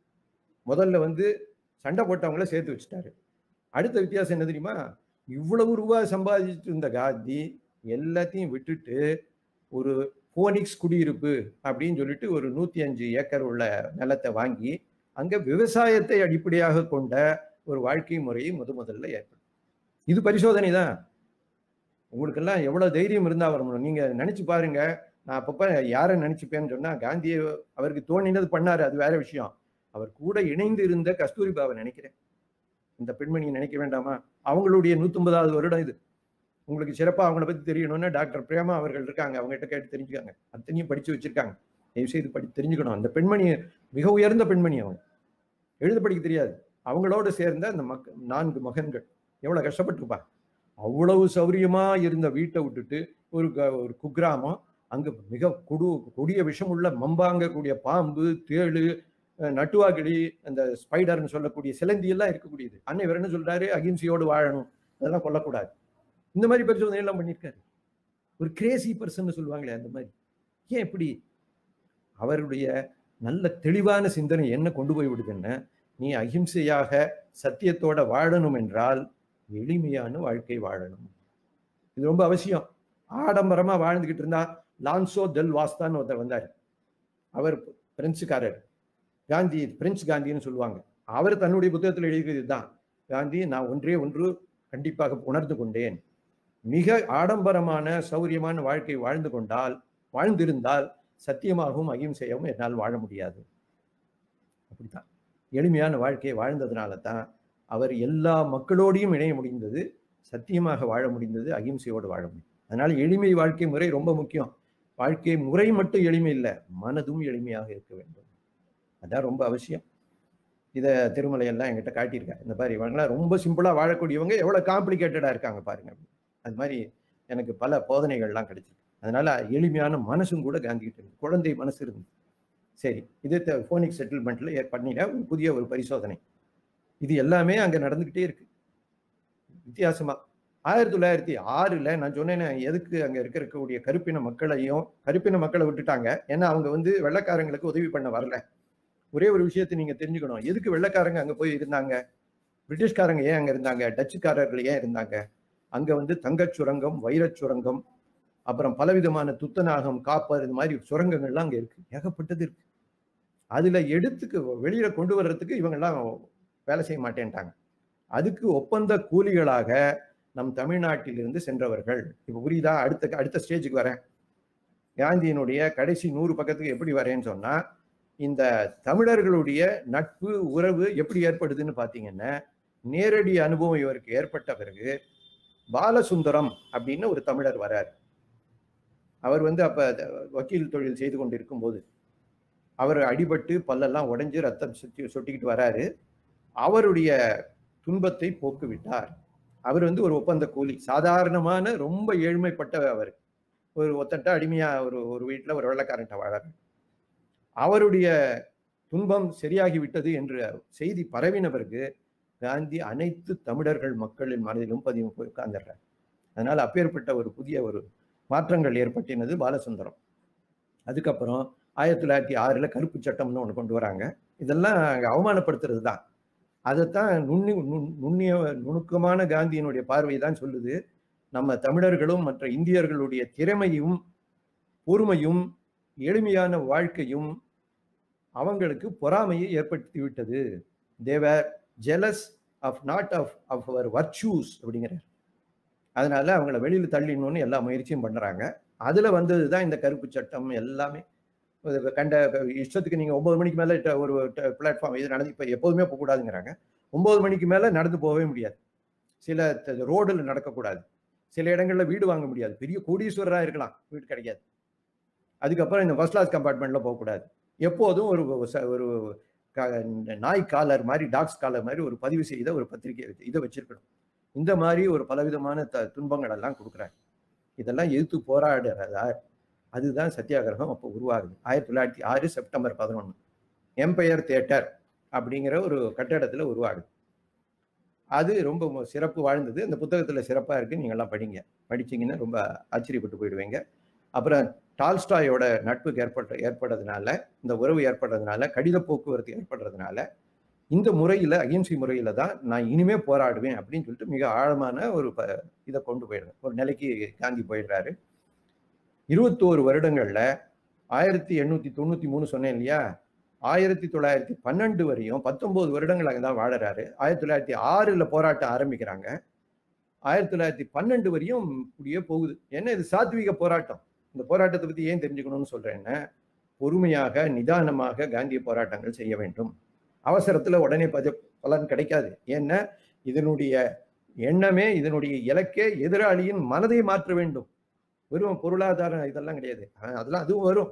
முதல்ல வந்து சண்டை போட்டவங்கள சேர்த்து வச்சுட்டாரு. அடுத்த வித்தியாசம் என்ன தெரியுமா, இவ்வளவு ரூபாய் சம்பாதிச்சுட்டு இருந்த காந்தி எல்லாத்தையும் விட்டுட்டு ஒரு போனிக்ஸ் குடியிருப்பு அப்படின்னு சொல்லிட்டு ஒரு நூத்தி அஞ்சு ஏக்கர் உள்ள நிலத்தை வாங்கி அங்க விவசாயத்தை அடிப்படையாக கொண்ட ஒரு வாழ்க்கை முறையை முத முதல்ல ஏற்படும். இது பரிசோதனை தான். உங்களுக்கெல்லாம் எவ்வளவு தைரியம் இருந்தா வரணும். நீங்க நினைச்சு பாருங்க. நான் அப்பப்ப யாரை நினைச்சுப்பேன்னு சொன்னா, காந்தியை அவருக்கு தோணினது பண்ணாரு, அது வேற விஷயம். அவர் கூட இணைந்து இருந்த கஸ்தூரிபாவை நினைக்கிறேன். இந்த பெண்மணியை நினைக்க வேண்டாமா? அவங்களுடைய நூத்தி ஒன்பதாவது வருடம் இது. உங்களுக்கு சிறப்பா அவங்கள பத்தி தெரியணும்னா டாக்டர் பிரேமா அவர்கள் இருக்காங்க, அவங்ககிட்ட கேட்டு தெரிஞ்சுக்காங்க. அத்தனையும் படிச்சு வச்சிருக்காங்க. தயவு செய்து படி தெரிஞ்சுக்கணும். அந்த பெண்மணி மிக உயர்ந்த பெண்மணி. அவங்க எழுத படிக்க தெரியாது. அவங்களோட சேர்ந்த அந்த மக்க நான்கு மகன்கள் எவ்வளவு கஷ்டப்பட்டிருப்பாங்க. அவ்வளவு சௌரியமா இருந்த வீட்டை விட்டுட்டு ஒரு ஒரு குக்கிராமம், அங்க மிக கொடு கொடிய விஷம் உள்ள மம்பாங்கக்கூடிய பாம்பு, தேளு, நட்டுவாக்கிளி, அந்த ஸ்பைடர்னு சொல்லக்கூடிய சிலந்தி எல்லாம் இருக்கக்கூடியது. அன்னை இவர் என்ன சொல்றாரு, அகிம்சையோடு வாழணும், அதெல்லாம் கொல்லக்கூடாது. இந்த மாதிரி பரிசோதனை எல்லாம் பண்ணியிருக்காரு. ஒரு கிரேசி பர்சன் சொல்லுவாங்களே அந்த மாதிரி. ஏன் இப்படி? அவருடைய நல்ல தெளிவான சிந்தனை என்ன கொண்டு போய் விடுதுன்னா, நீ அகிம்சையாக சத்தியத்தோட வாழணும் என்றால் எளிமையான வாழ்க்கை வாழணும். இது ரொம்ப அவசியம். ஆடம்பரமா வாழ்ந்துகிட்டு இருந்தா, லான்சோ டெல் வாஸ்தான்னு ஒருத்தர் வந்தார். அவர் பிரெஞ்சுக்காரர். காந்தி பிரெஞ்சு காந்தின்னு சொல்லுவாங்க. அவர் தன்னுடைய புத்தகத்தில் எழுதியது தான், காந்தி நான் ஒன்றே ஒன்று கண்டிப்பாக உணர்ந்து கொண்டேன், மிக ஆடம்பரமான சௌரியமான வாழ்க்கை வாழ்ந்து கொண்டால் வாழ்ந்திருந்தால் சத்தியமாகவும் அகிம்சையாகவும் என்னால் வாழ முடியாது. அப்படித்தான் எளிமையான வாழ்க்கையை வாழ்ந்ததுனால தான் அவர் எல்லா மக்களோடையும் இணைய முடிந்தது, சத்தியமாக வாழ முடிந்தது, அகிம்சையோடு வாழ முடியும். அதனால எளிமை வாழ்க்கை முறை ரொம்ப முக்கியம். வாழ்க்கை முறை மட்டும் எளிமை இல்லை, மனதும் எளிமையாக இருக்க வேண்டும். அதான் ரொம்ப அவசியம். இதை திருமலையெல்லாம் என்கிட்ட காட்டியிருக்காரு. இந்த மாதிரி இவங்களாம் ரொம்ப சிம்பிளா வாழக்கூடியவங்க எவ்வளவு காம்ப்ளிகேட்டடா இருக்காங்க பாருங்க. அது மாதிரி எனக்கு பல போதனைகள்லாம் கிடைச்சிருக்கு. அதனால எளிமையான மனசும் கூட காந்திகிட்ட இருந்து, குழந்தை மனசு இருந்து. சரி, இது போனிக் செட்டில்மெண்ட்ல பண்ணின ஒரு புதிய ஒரு பரிசோதனை. இது எல்லாமே அங்க நடந்துகிட்டே இருக்கு வித்தியாசமா. ஆயிரத்தி தொள்ளாயிரத்தி ஆறுல நான் சொன்னேன், எதுக்கு அங்க இருக்கக்கூடிய கருப்பின மக்களையும் கருப்பின மக்களை விட்டுட்டாங்க, ஏன்னா அவங்க வந்து வெள்ளைக்காரங்களுக்கு உதவி பண்ண வரல. ஒரே ஒரு விஷயத்தை நீங்க தெரிஞ்சுக்கணும், எதுக்கு வெள்ளைக்காரங்க அங்க போய் இருந்தாங்க, பிரிட்டிஷ்காரங்க ஏன் அங்க இருந்தாங்க, டச்சுக்காரர்கள் ஏன் இருந்தாங்க? அங்க வந்து தங்கச் சுரங்கம், வைரச் சுரங்கம், அப்புறம் பலவிதமான துத்தநாகம், காப்பர், இது மாதிரி சுரங்கங்கள்லாம் அங்க இருக்கு, ஏகப்பட்டது இருக்கு. அதுல எடுத்துக்கு வெளியில கொண்டு வர்றதுக்கு இவங்கெல்லாம் வேலை செய்ய மாட்டேன்ட்டாங்க. அதுக்கு ஒப்பந்த கூலிகளாக நம் தமிழ்நாட்டிலிருந்து சென்றவர்கள். இப்ப புரியுதா? அடுத்த அடுத்த ஸ்டேஜுக்கு வரேன். காந்தியினுடைய கடைசி நூறு பக்கத்துக்கு எப்படி வரேன்னு சொன்னா, இந்த தமிழர்களுடைய நட்பு உறவு எப்படி ஏற்படுதுன்னு பாத்தீங்கன்னா, நேரடி அனுபவம் இவருக்கு ஏற்பட்ட பிறகு பாலசுந்தரம் அப்படின்னு ஒரு தமிழர் வராரு. அவர் வந்து அப்ப வக்கீல் தொழில் செய்து கொண்டிருக்கும் போது அவர் அடிபட்டு பல்லெல்லாம் உடைஞ்சு ரத்தம் சுத்தி சொட்டிக்கிட்டு வராரு. அவருடைய துன்பத்தை போக்குவிட்டார். அவர் வந்து ஒரு ஒப்பந்த கூலி, சாதாரணமான ரொம்ப ஏழ்மைப்பட்ட அவர், ஒரு ஒத்தட்ட அடிமையா ஒரு ஒரு வீட்டுல ஒரு வெள்ளைக்காரன்ட்ட வாழாரு. அவருடைய துன்பம் சரியாகி விட்டது என்ற செய்தி பரவின பிறகு காந்தி அனைத்து தமிழர்கள் மக்களின் மனதிலும் பதிவு போய் உட்கார்ந்துடுறார். அதனால அப்பேற்பட்ட ஒரு புதிய ஒரு மாற்றங்கள் ஏற்பட்டினது பாலசுந்தரம். அதுக்கப்புறம் ஆயிரத்தி தொள்ளாயிரத்தி ஆறுல கருப்பு சட்டம்னு ஒன்று கொண்டு வராங்க. இதெல்லாம் அவமானப்படுத்துறது தான். அதைத்தான் நுண்ணி நுண்ணிய நுணுக்கமான காந்தியினுடைய பார்வை தான் சொல்லுது, நம்ம தமிழர்களும் மற்ற இந்தியர்களுடைய திறமையும் பொறுமையும் எளிமையான வாழ்க்கையும் அவங்களுக்கு பொறாமையை ஏற்படுத்தி விட்டது. They were jealous of not of of our virtues அப்படிங்கிறார். அதனால அவங்கள வெளியில் தள்ளிடணும்னு எல்லா முயற்சியும் பண்றாங்க. அதுல வந்தது தான் இந்த கருப்பு சட்டம் எல்லாமே. கண்ட இஷ்டத்துக்கு நீங்க ஒன்பது மணிக்கு மேல ஒரு பிளாட்ஃபார்ம் இது நடந்து இப்ப எப்போதுமே போகக்கூடாதுங்கிறாங்க. ஒன்பது மணிக்கு மேல நடந்து போகவே முடியாது. சில ரோடுல நடக்கக்கூடாது. சில இடங்கள்ல வீடு வாங்க முடியாது. பெரிய கோடீஸ்வரராக இருக்கலாம், வீடு கிடைக்காது. அதுக்கப்புறம் இந்த ஃபர்ஸ்ட் கிளாஸ் கம்பார்ட்மெண்ட்ல போகக்கூடாது. எப்போதும் ஒரு ஒரு நாய் காலர் மாதிரி டாக்ஸ் காலர் மாதிரி ஒரு பதிவு செய்த ஒரு பத்திரிகை இதை வச்சிருக்கணும். இந்த மாதிரி ஒரு பலவிதமான த துன்பங்கள் எல்லாம் கொடுக்குறாங்க. இதெல்லாம் எதிர்த்து போராடுறதா அதுதான் சத்தியாகிரகம் அப்போ உருவாகுது. ஆயிரத்தி தொள்ளாயிரத்தி ஆறு செப்டம்பர் பதினொன்று எம்பையர் தியேட்டர் அப்படிங்கிற ஒரு கட்டடத்துல உருவாகுது. அது ரொம்ப சிறப்பு வாழ்ந்தது. அந்த புத்தகத்துல சிறப்பா இருக்கு, நீங்க எல்லாம் படிங்க. படிச்சீங்கன்னா ரொம்ப ஆச்சரியப்பட்டு போயிடுவீங்க. அப்புறம் டால்ஸ்டாயோட நட்புக்கு ஏற்பட்ட ஏற்படுறதுனால இந்த உறவு ஏற்படுறதுனால கடித போக்குவரத்து ஏற்படுறதுனால இந்த முறையில அகிம்சை முறையில தான் நான் இனிமே போராடுவேன் அப்படின்னு சொல்லிட்டு மிக ஆழமான ஒரு இதை கொண்டு போயிடுறேன். ஒரு நிலைக்கு காந்தி போயிடுறாரு. இருபத்தோரு வருடங்கள்ல ஆயிரத்தி எண்ணூத்தி தொண்ணூத்தி மூணு சொன்னேன் இல்லையா, ஆயிரத்தி தொள்ளாயிரத்தி பன்னெண்டு வரையும் பத்தொன்பது வருடங்கள் அங்கதான் வாழறாரு. ஆயிரத்தி தொள்ளாயிரத்தி ஆறுல போராட்டம் ஆரம்பிக்கிறாங்க. ஆயிரத்தி தொள்ளாயிரத்தி பன்னெண்டு வரையும் இப்படியே போகுது. என்ன இது சாத்வீக போராட்டம். இந்த போராட்டத்தை பத்தி ஏன் தெரிஞ்சுக்கணும்னு சொல்றேன்னா, பொறுமையாக நிதானமாக காந்திய போராட்டங்கள் செய்ய வேண்டும். அவசரத்துல உடனே பத பலன் கிடைக்காது. ஏன்னா இதனுடைய எண்ணமே இதனுடைய இலக்கே எதிராளியின் மனதை மாற்ற வேண்டும். வெறும் பொருளாதார இதெல்லாம் கிடையாது, அதெல்லாம் அதுவும் வரும்.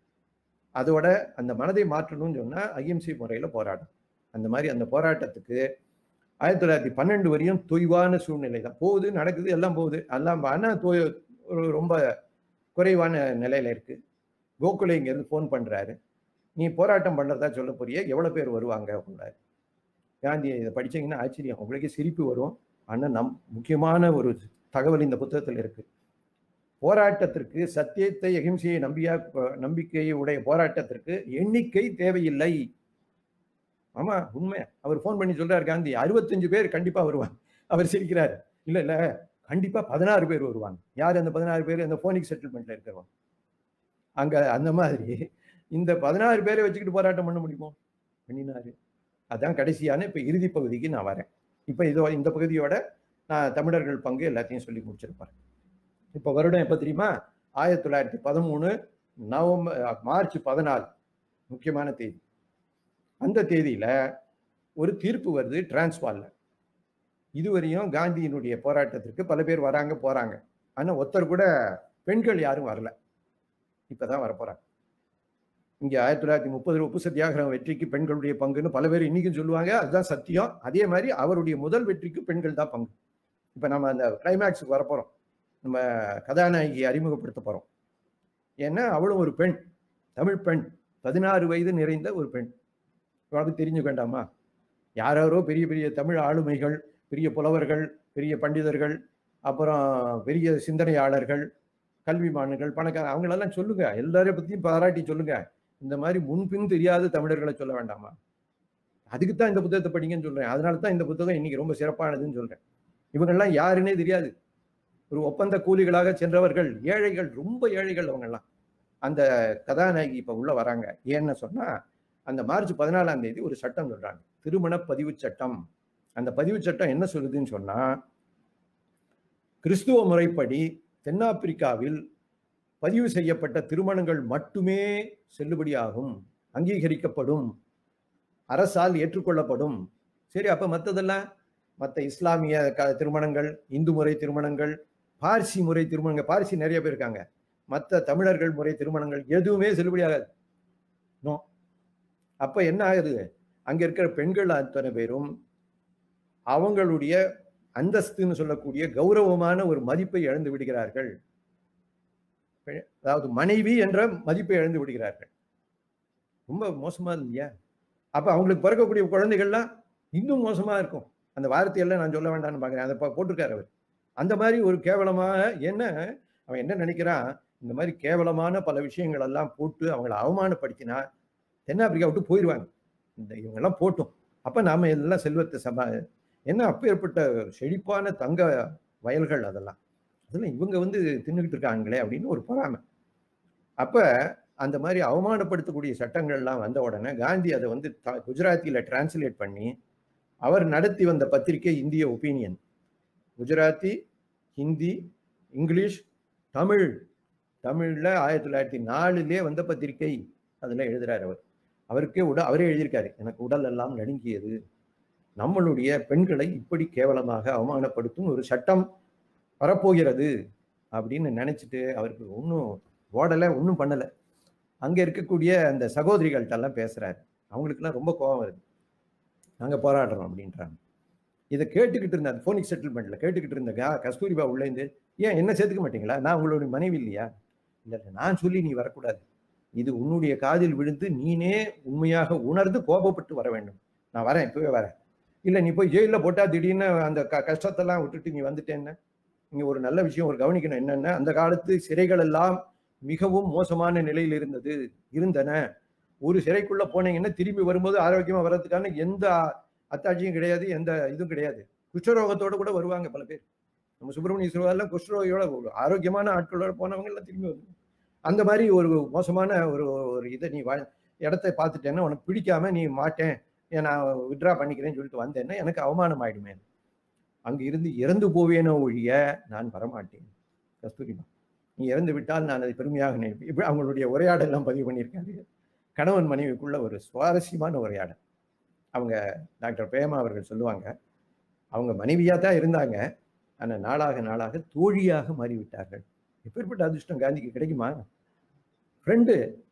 அதோட அந்த மனதை மாற்றணும்னு சொன்னா அகிம்சை முறையில போராடும். அந்த மாதிரி அந்த போராட்டத்துக்கு ஆயிரத்தி தொள்ளாயிரத்தி பன்னெண்டு வரையும் தொய்வான சூழ்நிலை தான் போகுது, நடக்குது, எல்லாம் போகுது. எல்லாம் ஆனா தொய் ஒரு ரொம்ப குறைவான நிலையில இருக்கு. கோகுலே இங்க இருந்து போன் பண்றாரு, நீ போராட்டம் பண்றதா சொல்ல போறிய, எவ்வளவு பேர் வருவாங்க அப்படின்னாரு. காந்தி இதை படிச்சீங்கன்னா ஆச்சரியம், உங்களுக்கே சிரிப்பு வரும். ஆனா நம் முக்கியமான ஒரு தகவல் இந்த புத்தகத்தில் இருக்கு. போராட்டத்திற்கு சத்தியத்தை அகிம்சையை நம்பியா நம்பிக்கையை உடைய போராட்டத்திற்கு எண்ணிக்கை தேவையில்லை. ஆமா உண்மை. அவர் போன் பண்ணி சொல்றாரு, காந்தி அறுபத்தஞ்சு பேர் கண்டிப்பா வருவாங்க. அவர் சிரிக்கிறாரு, இல்ல இல்ல கண்டிப்பா பதினாறு பேர் வருவாங்க. யார் அந்த பதினாறு பேர்? அந்த போனிக் செட்டில்மெண்ட்ல இருக்கிறவங்க. அங்க அந்த மாதிரி இந்த பதினாறு பேரை வச்சுக்கிட்டு போராட்டம் பண்ண முடியுமோ? பண்ணினாரு. அதான் கடைசியான இப்ப இறுதி பகுதிக்கு நான் வரேன். இப்ப இதோ இந்த பகுதியோட நான் தமிழர்கள் பங்கு எல்லாத்தையும் சொல்லி முடிச்சிருப்பேன். இப்ப வருடம் எப்ப தெரியுமா? ஆயிரத்தி தொள்ளாயிரத்தி பதிமூணு நவம்பர் மார்ச் பதினாலு முக்கியமான தேதி. அந்த தேதியில ஒரு தீர்ப்பு வருது டிரான்ஸ்வால்ல. இதுவரையும் காந்தியினுடைய போராட்டத்திற்கு பல பேர் வராங்க போறாங்க. ஆனா ஒருத்தர் கூட பெண்கள் யாரும் வரல. இப்பதான் வரப்போறாங்க. இங்க ஆயிரத்தி தொள்ளாயிரத்தி முப்பது உப்பு சத்தியாகிரகம் வெற்றிக்கு பெண்களுடைய பங்குன்னு பல பேர் இன்னைக்கும் சொல்லுவாங்க. அதுதான் சத்தியம். அதே மாதிரி அவருடைய முதல் வெற்றிக்கு பெண்கள் தான் பங்கு. இப்ப நம்ம அந்த கிளைமேக்ஸுக்கு வரப்போறோம். நம்ம கதாநாயகி அறிமுகப்படுத்த போறோம். ஏன்னா அவளும் ஒரு பெண், தமிழ் பெண், பதினாறு வயது நிறைந்த ஒரு பெண். உனக்கு தெரிஞ்சு வேண்டாமா? யாரோ பெரிய பெரிய தமிழ் ஆளுமைகள், பெரிய புலவர்கள், பெரிய பண்டிதர்கள், அப்புறம் பெரிய சிந்தனையாளர்கள், கல்விமான்கள், பணக்கார அவங்களெல்லாம் சொல்லுங்க, எல்லாரையும் பத்தியும் பாராட்டி சொல்லுங்க. இந்த மாதிரி முன்பின் தெரியாத தமிழர்களை சொல்ல வேண்டாமா? அதுக்குத்தான் இந்த புத்தகத்தை படிங்கன்னு சொல்றேன். அதனால தான் இந்த புத்தகம் இன்னைக்கு ரொம்ப சிறப்பானதுன்னு சொல்றேன். இவங்கெல்லாம் யாருன்னே தெரியாது. ஒரு ஒப்பந்த கூலிகளாக சென்றவர்கள், ஏழைகள், ரொம்ப ஏழைகள் அவங்கெல்லாம். அந்த கதாநாயகி இப்ப உள்ள வராங்க. ஏன்னு சொன்னா, அந்த மார்ச் பதினாலாம் தேதி ஒரு சட்டம் சொல்றாங்க, திருமண பதிவு சட்டம். அந்த பதிவு சட்டம் என்ன சொல்லுதுன்னு சொன்னா, கிறிஸ்துவ முறைப்படி தென்னாப்பிரிக்காவில் பதிவு செய்யப்பட்ட திருமணங்கள் மட்டுமே செல்லுபடியாகும், அங்கீகரிக்கப்படும், அரசால் ஏற்றுக்கொள்ளப்படும். சரி, அப்ப மற்றதெல்லாம் மற்ற இஸ்லாமிய திருமணங்கள், இந்து முறை திருமணங்கள், பார்சி முறை திருமணங்கள், பார்சி நிறைய பேர் இருக்காங்க, மற்ற தமிழர்கள் முறை திருமணங்கள் எதுவுமே செல்லுபடியாகாது. நோ. அப்ப என்ன ஆகுது? அங்க இருக்கிற பெண்கள் அத்தனை பேரும் அவங்களுடைய அந்தஸ்துன்னு சொல்லக்கூடிய கௌரவமான ஒரு மதிப்பை இழந்து விடுகிறார்கள். அதாவது மனைவி என்ற மதிப்பை இழந்து விடுகிறார்கள். ரொம்ப மோசமா இல்லையா? அப்ப அவங்களுக்கு பிறக்கக்கூடிய குழந்தைகள்லாம் இன்னும் மோசமா இருக்கும். அந்த வார்த்தையெல்லாம் நான் சொல்ல வேண்டாம்னு பாக்குறேன். அதை போட்டிருக்காரு அவர். அந்த மாதிரி ஒரு கேவலமாக, என்ன அவன் என்ன நினைக்கிறான், இந்த மாதிரி கேவலமான பல விஷயங்கள் எல்லாம் போட்டு அவங்களை அவமானப்படுத்தினா தென்னாப்பிரிக்கா விட்டு போயிடுவாங்க. இந்த இவங்கெல்லாம் போட்டும். அப்ப நாம எல்லாம் செல்வத்தை சமா என்ன அப்பேற்பட்ட செழிப்பான தங்க வயல்கள் அதெல்லாம். அதெல்லாம் இவங்க வந்து தின்னுக்கிட்டு இருக்காங்களே அப்படின்னு ஒரு பொறாமை. அப்ப அந்த மாதிரி அவமானப்படுத்தக்கூடிய சட்டங்கள்லாம் வந்த உடனே காந்தி அதை வந்து குஜராத்தியில டிரான்ஸ்லேட் பண்ணி அவர் நடத்தி வந்த பத்திரிகை இந்திய ஒப்பீனியன். குஜராத்தி, ஹிந்தி, இங்கிலீஷ், தமிழ். தமிழ்ல ஆயிரத்தி தொள்ளாயிரத்தி நாலுலயே வந்த பத்திரிகை. அதுல எழுதுறாரு அவர். அவருக்கே உட அவரே எழுதியிருக்காரு, எனக்கு உடல் எல்லாம் நடுங்கியது, நம்மளுடைய பெண்களை இப்படி கேவலமாக அவமானப்படுத்தும் ஒரு சட்டம் வரப்போகிறது அப்படின்னு நினைச்சிட்டு அவருக்கு ஒன்றும் ஓடலை, ஒன்றும் பண்ணலை. அங்கே இருக்கக்கூடிய அந்த சகோதரிகள்கிட்ட எல்லாம் பேசுறாரு. அவங்களுக்குலாம் ரொம்ப கோபம் வருது. நாங்கள் போராடுறோம் அப்படின்றாங்க. இதை கேட்டுக்கிட்டு இருந்த அந்த போனிக் செட்டில்மெண்ட்ல கேட்டுக்கிட்டு இருந்த கா கஸ்தூரிபா உள்ளேந்து, ஏன் என்ன சேர்த்துக்க மாட்டீங்களா, நான் உங்களுடைய மனைவி இல்லையா? இல்லை இல்லை, நான் சொல்லி நீ வரக்கூடாது, இது உன்னுடைய காதில் விழுந்து நீனே உண்மையாக உணர்ந்து கோபப்பட்டு வர வேண்டும். நான் வரேன், இப்பவே வரேன். இல்லை நீ போய் ஜெயிலில் போட்டா திடீர்னு அந்த க கஷ்டத்தெல்லாம் விட்டுட்டு நீ வந்துட்டேன்னு. நீங்க ஒரு நல்ல விஷயம் ஒரு கவனிக்கணும் என்னன்னா, அந்த காலத்து சிறைகள் எல்லாம் மிகவும் மோசமான நிலையில் இருந்தது இருந்தன. ஒரு சிறைக்குள்ள போனீங்கன்னா திரும்பி வரும்போது ஆரோக்கியமா வர்றதுக்கான எந்த அத்தாட்சியும் கிடையாது, எந்த இதுவும் கிடையாது. குஷ்டரோகத்தோட கூட வருவாங்க பல பேர். நம்ம சுப்பிரமணிய சிவாலாம் குஷ்டரோகியோட ஆரோக்கியமான ஆட்களோட போனவங்க எல்லாம் திரும்பி வருவாங்க. அந்த மாதிரி ஒரு மோசமான ஒரு ஒரு இதை நீ இடத்தை பார்த்துட்டேன்னா உனக்கு பிடிக்காம நீ மாட்டேன், நான் வித்ரா பண்ணிக்கிறேன்னு சொல்லிட்டு வந்தேன்னா எனக்கு அவமானம் ஆயிடுமே, அங்கு இருந்து இறந்து போவேனோ ஒழிய நான் வரமாட்டேன். கஸ்தூரிபா, நீ இறந்து விட்டால் நான் அதை பெருமையாக நினைப்பேன். இப்படி அவங்களுடைய உரையாடல் எல்லாம் பதிவு பண்ணியிருக்காரு. கணவன் மனைவிக்குள்ள ஒரு சுவாரஸ்யமான உரையாடல். அவங்க டாக்டர் பிரேமா அவர்கள் சொல்லுவாங்க, அவங்க மனைவியா தான் இருந்தாங்க, ஆனால் நாளாக நாளாக தோழியாக மாறிவிட்டார்கள். எப்பேற்பட்ட அதிர்ஷ்டம் காந்திக்கு கிடைக்குமா? ஃப்ரெண்டு,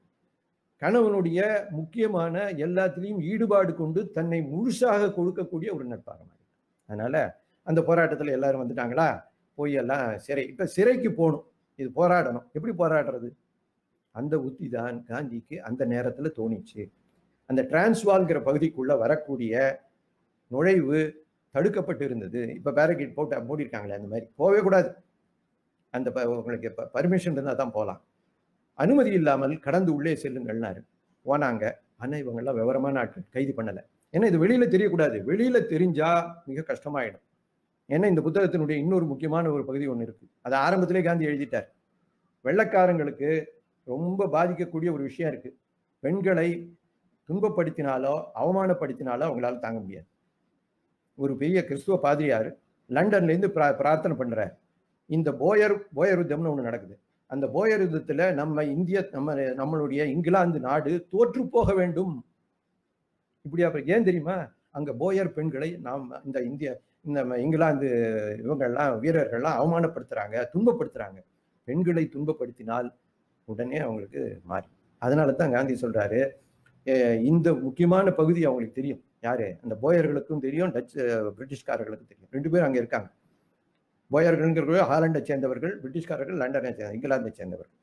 கணவனுடைய முக்கியமான எல்லாத்திலையும் ஈடுபாடு கொண்டு தன்னை முழுசாக கொடுக்கக்கூடிய ஒரு நட்பாக மாறி. அதனால அந்த போராட்டத்தில் எல்லாரும் வந்துட்டாங்களா, போய் எல்லாம் சிறை, இப்ப சிறைக்கு போகணும், இது போராடணும். எப்படி போராடுறது? அந்த உத்தி தான் காந்திக்கு அந்த நேரத்துல தோணிச்சு. அந்த டிரான்ஸ்வால்ங்கிற பகுதிக்குள்ள வரக்கூடிய நுழைவு தடுக்கப்பட்டு இருந்தது. இப்ப பேரிகேட் போட்டு மூடிருக்காங்களே, அந்த மாதிரி போகவே கூடாது. அந்த உங்களுக்கு பர்மிஷன் இருந்தால் தான் போகலாம். அனுமதி இல்லாமல் கடந்து உள்ளே செல்லுங்கள்னாரு. போனாங்க. ஆனா இவங்க எல்லாம் விவரமான ஆட்கள், கைது பண்ணலை. ஏன்னா இது வெளியில தெரியக்கூடாது. வெளியில தெரிஞ்சா மிக கஷ்டமாயிடும். ஏன்னா இந்த புத்தகத்தினுடைய இன்னொரு முக்கியமான ஒரு பகுதி ஒன்று இருக்கு. அதை ஆரம்பத்திலே காந்தி எழுதிட்டார். வெள்ளைக்காரங்களுக்கு ரொம்ப பாதிக்கக்கூடிய ஒரு விஷயம் இருக்கு. பெண்களை துன்பப்படுத்தினாலோ அவமானப்படுத்தினாலோ அவங்களால தாங்க முடியாது. ஒரு பெரிய கிறிஸ்துவ பாதிரியார் லண்டன்ல இருந்து பிரா பிரார்த்தனை பண்றார். இந்த போயர் போயர் யுத்தம்னு ஒண்ணு நடக்குது. அந்த போயர் யுத்தத்துல நம்ம இந்திய நம்ம நம்மளுடைய இங்கிலாந்து நாடு தோற்று போக வேண்டும். இப்படியா? ஏன் தெரியுமா? அங்க போயர் பெண்களை நாம் இந்த இந்திய இந்த இங்கிலாந்து இவங்கெல்லாம் வீரர்கள்லாம் அவமானப்படுத்துறாங்க, துன்பப்படுத்துறாங்க. பெண்களை துன்பப்படுத்தினால் உடனே அவங்களுக்கு மாறி. அதனால தான் காந்தி சொல்றாரு, இந்த முக்கியமான பகுதி அவங்களுக்கு தெரியும். யாரு? அந்த போயர்களுக்கும் தெரியும், டச் பிரிட்டிஷ்காரர்களுக்கும் தெரியும். ரெண்டு பேரும் அங்க இருக்காங்க. போயர்கள்ங்கிறது ஹாலண்டை சேர்ந்தவர்கள், பிரிட்டிஷ்காரர்கள் லண்டனை சேர்ந்த இங்கிலாந்தை சேர்ந்தவர்கள்.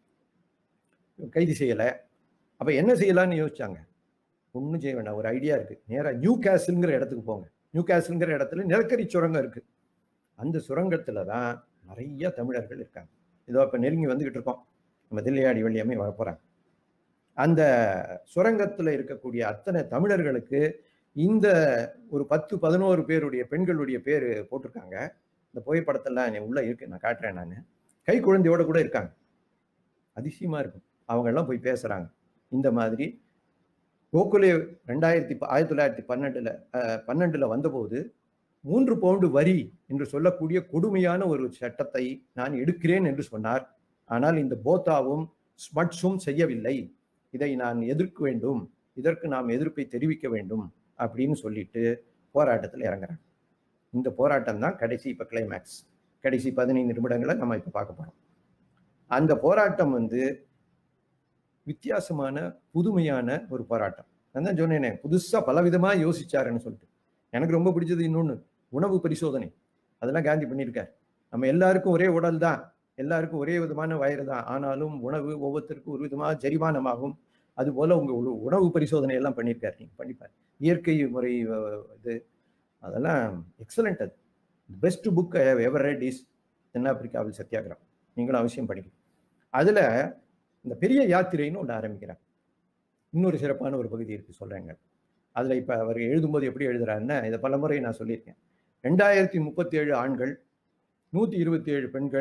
கைது செய்யலை. அப்ப என்ன செய்யலாம்னு யோசிச்சாங்க. ஒன்றும் செய்ய வேண்டாம், ஒரு ஐடியா இருக்கு. நேராக நியூ கேசல்ங்கிற இடத்துக்கு போங்க. நியூ கேசல்ங்கிற இடத்துல நிலக்கரி சுரங்கம் இருக்கு. அந்த சுரங்கத்துல தான் நிறைய தமிழர்கள் இருக்காங்க. இதோ இப்ப நெருங்கி வந்துகிட்டு இருக்கோம். நம்ம தில்லையாடி வழியாமே வர போறாங்க. அந்த சுரங்கத்துல இருக்கக்கூடிய அத்தனை தமிழர்களுக்கு இந்த ஒரு பத்து பதினோரு பேருடைய பெண்களுடைய பேரு போட்டிருக்காங்க. இந்த புகைப்படத்தெல்லாம் உள்ள இருக்கு, நான் காட்டுறேன். நான் கை குழந்தையோட கூட இருக்காங்க. அதிசயமா இருக்கும். அவங்க எல்லாம் போய் பேசுறாங்க. இந்த மாதிரி கோகுலே ரெண்டாயிரத்தி ஆயிரத்தி தொள்ளாயிரத்தி பன்னெண்டுல பன்னெண்டுல வந்தபோது மூன்று பவுண்டு வரி என்று சொல்லக்கூடிய கொடுமையான ஒரு சட்டத்தை நான் எடுக்கிறேன் என்று சொன்னார். ஆனால் இந்த போத்தாவும் ஸ்மட்ஸும் செய்யவில்லை. இதை நான் எதிர்க்க வேண்டும், இதற்கு நாம் எதிர்ப்பை தெரிவிக்க வேண்டும் அப்படின்னு சொல்லிட்டு போராட்டத்தில் இறங்குறாங்க. இந்த போராட்டம் தான் கடைசி இப்ப கிளைமேக்ஸ். கடைசி பதினைந்து நிமிடங்களை நம்ம இப்ப பார்க்க போறோம். அந்த போராட்டம் வந்து வித்தியாசமான புதுமையான ஒரு போராட்டம். நான் தான் சொன்னேனே, புதுசா பலவிதமா யோசிச்சாருன்னு சொல்லிட்டு. எனக்கு ரொம்ப பிடிச்சது இன்னொன்னு, உணவு பரிசோதனை. அதெல்லாம் காந்தி பண்ணியிருக்காரு. நம்ம எல்லாருக்கும் ஒரே உடல் தான், எல்லாருக்கும் ஒரே விதமான வயிறு தான். ஆனாலும் உணவு ஒவ்வொருத்தருக்கும் ஒரு விதமாக ஜெரிமானமாகும். அது போல உங்க உணவு பரிசோதனை எல்லாம் பண்ணியிருக்காரு. நீங்க பண்ணிப்பாரு. இயற்கை முறை இது அதெல்லாம் எக்ஸலண்ட். அது best book I have ever read is தென்னாப்பிரிக்காவில் சத்தியாகிரகம். நீங்களும் அவசியம் படிக்கணும். அதுல இந்த பெரிய யாத்திரைன்னு ஒன்று ஆரம்பிக்கிறாங்க. இன்னொரு சிறப்பான ஒரு பகுதி இருக்கு, சொல்றேங்க. அதுல இப்ப அவர் எழுதும்போது எப்படி எழுதுறாருன்னா, இதை பல முறை நான் சொல்லியிருக்கேன். ரெண்டாயிரத்தி முப்பத்தி ஏழு ஆண்கள், நூத்தி இருபத்தி ஏழு பெண்கள்,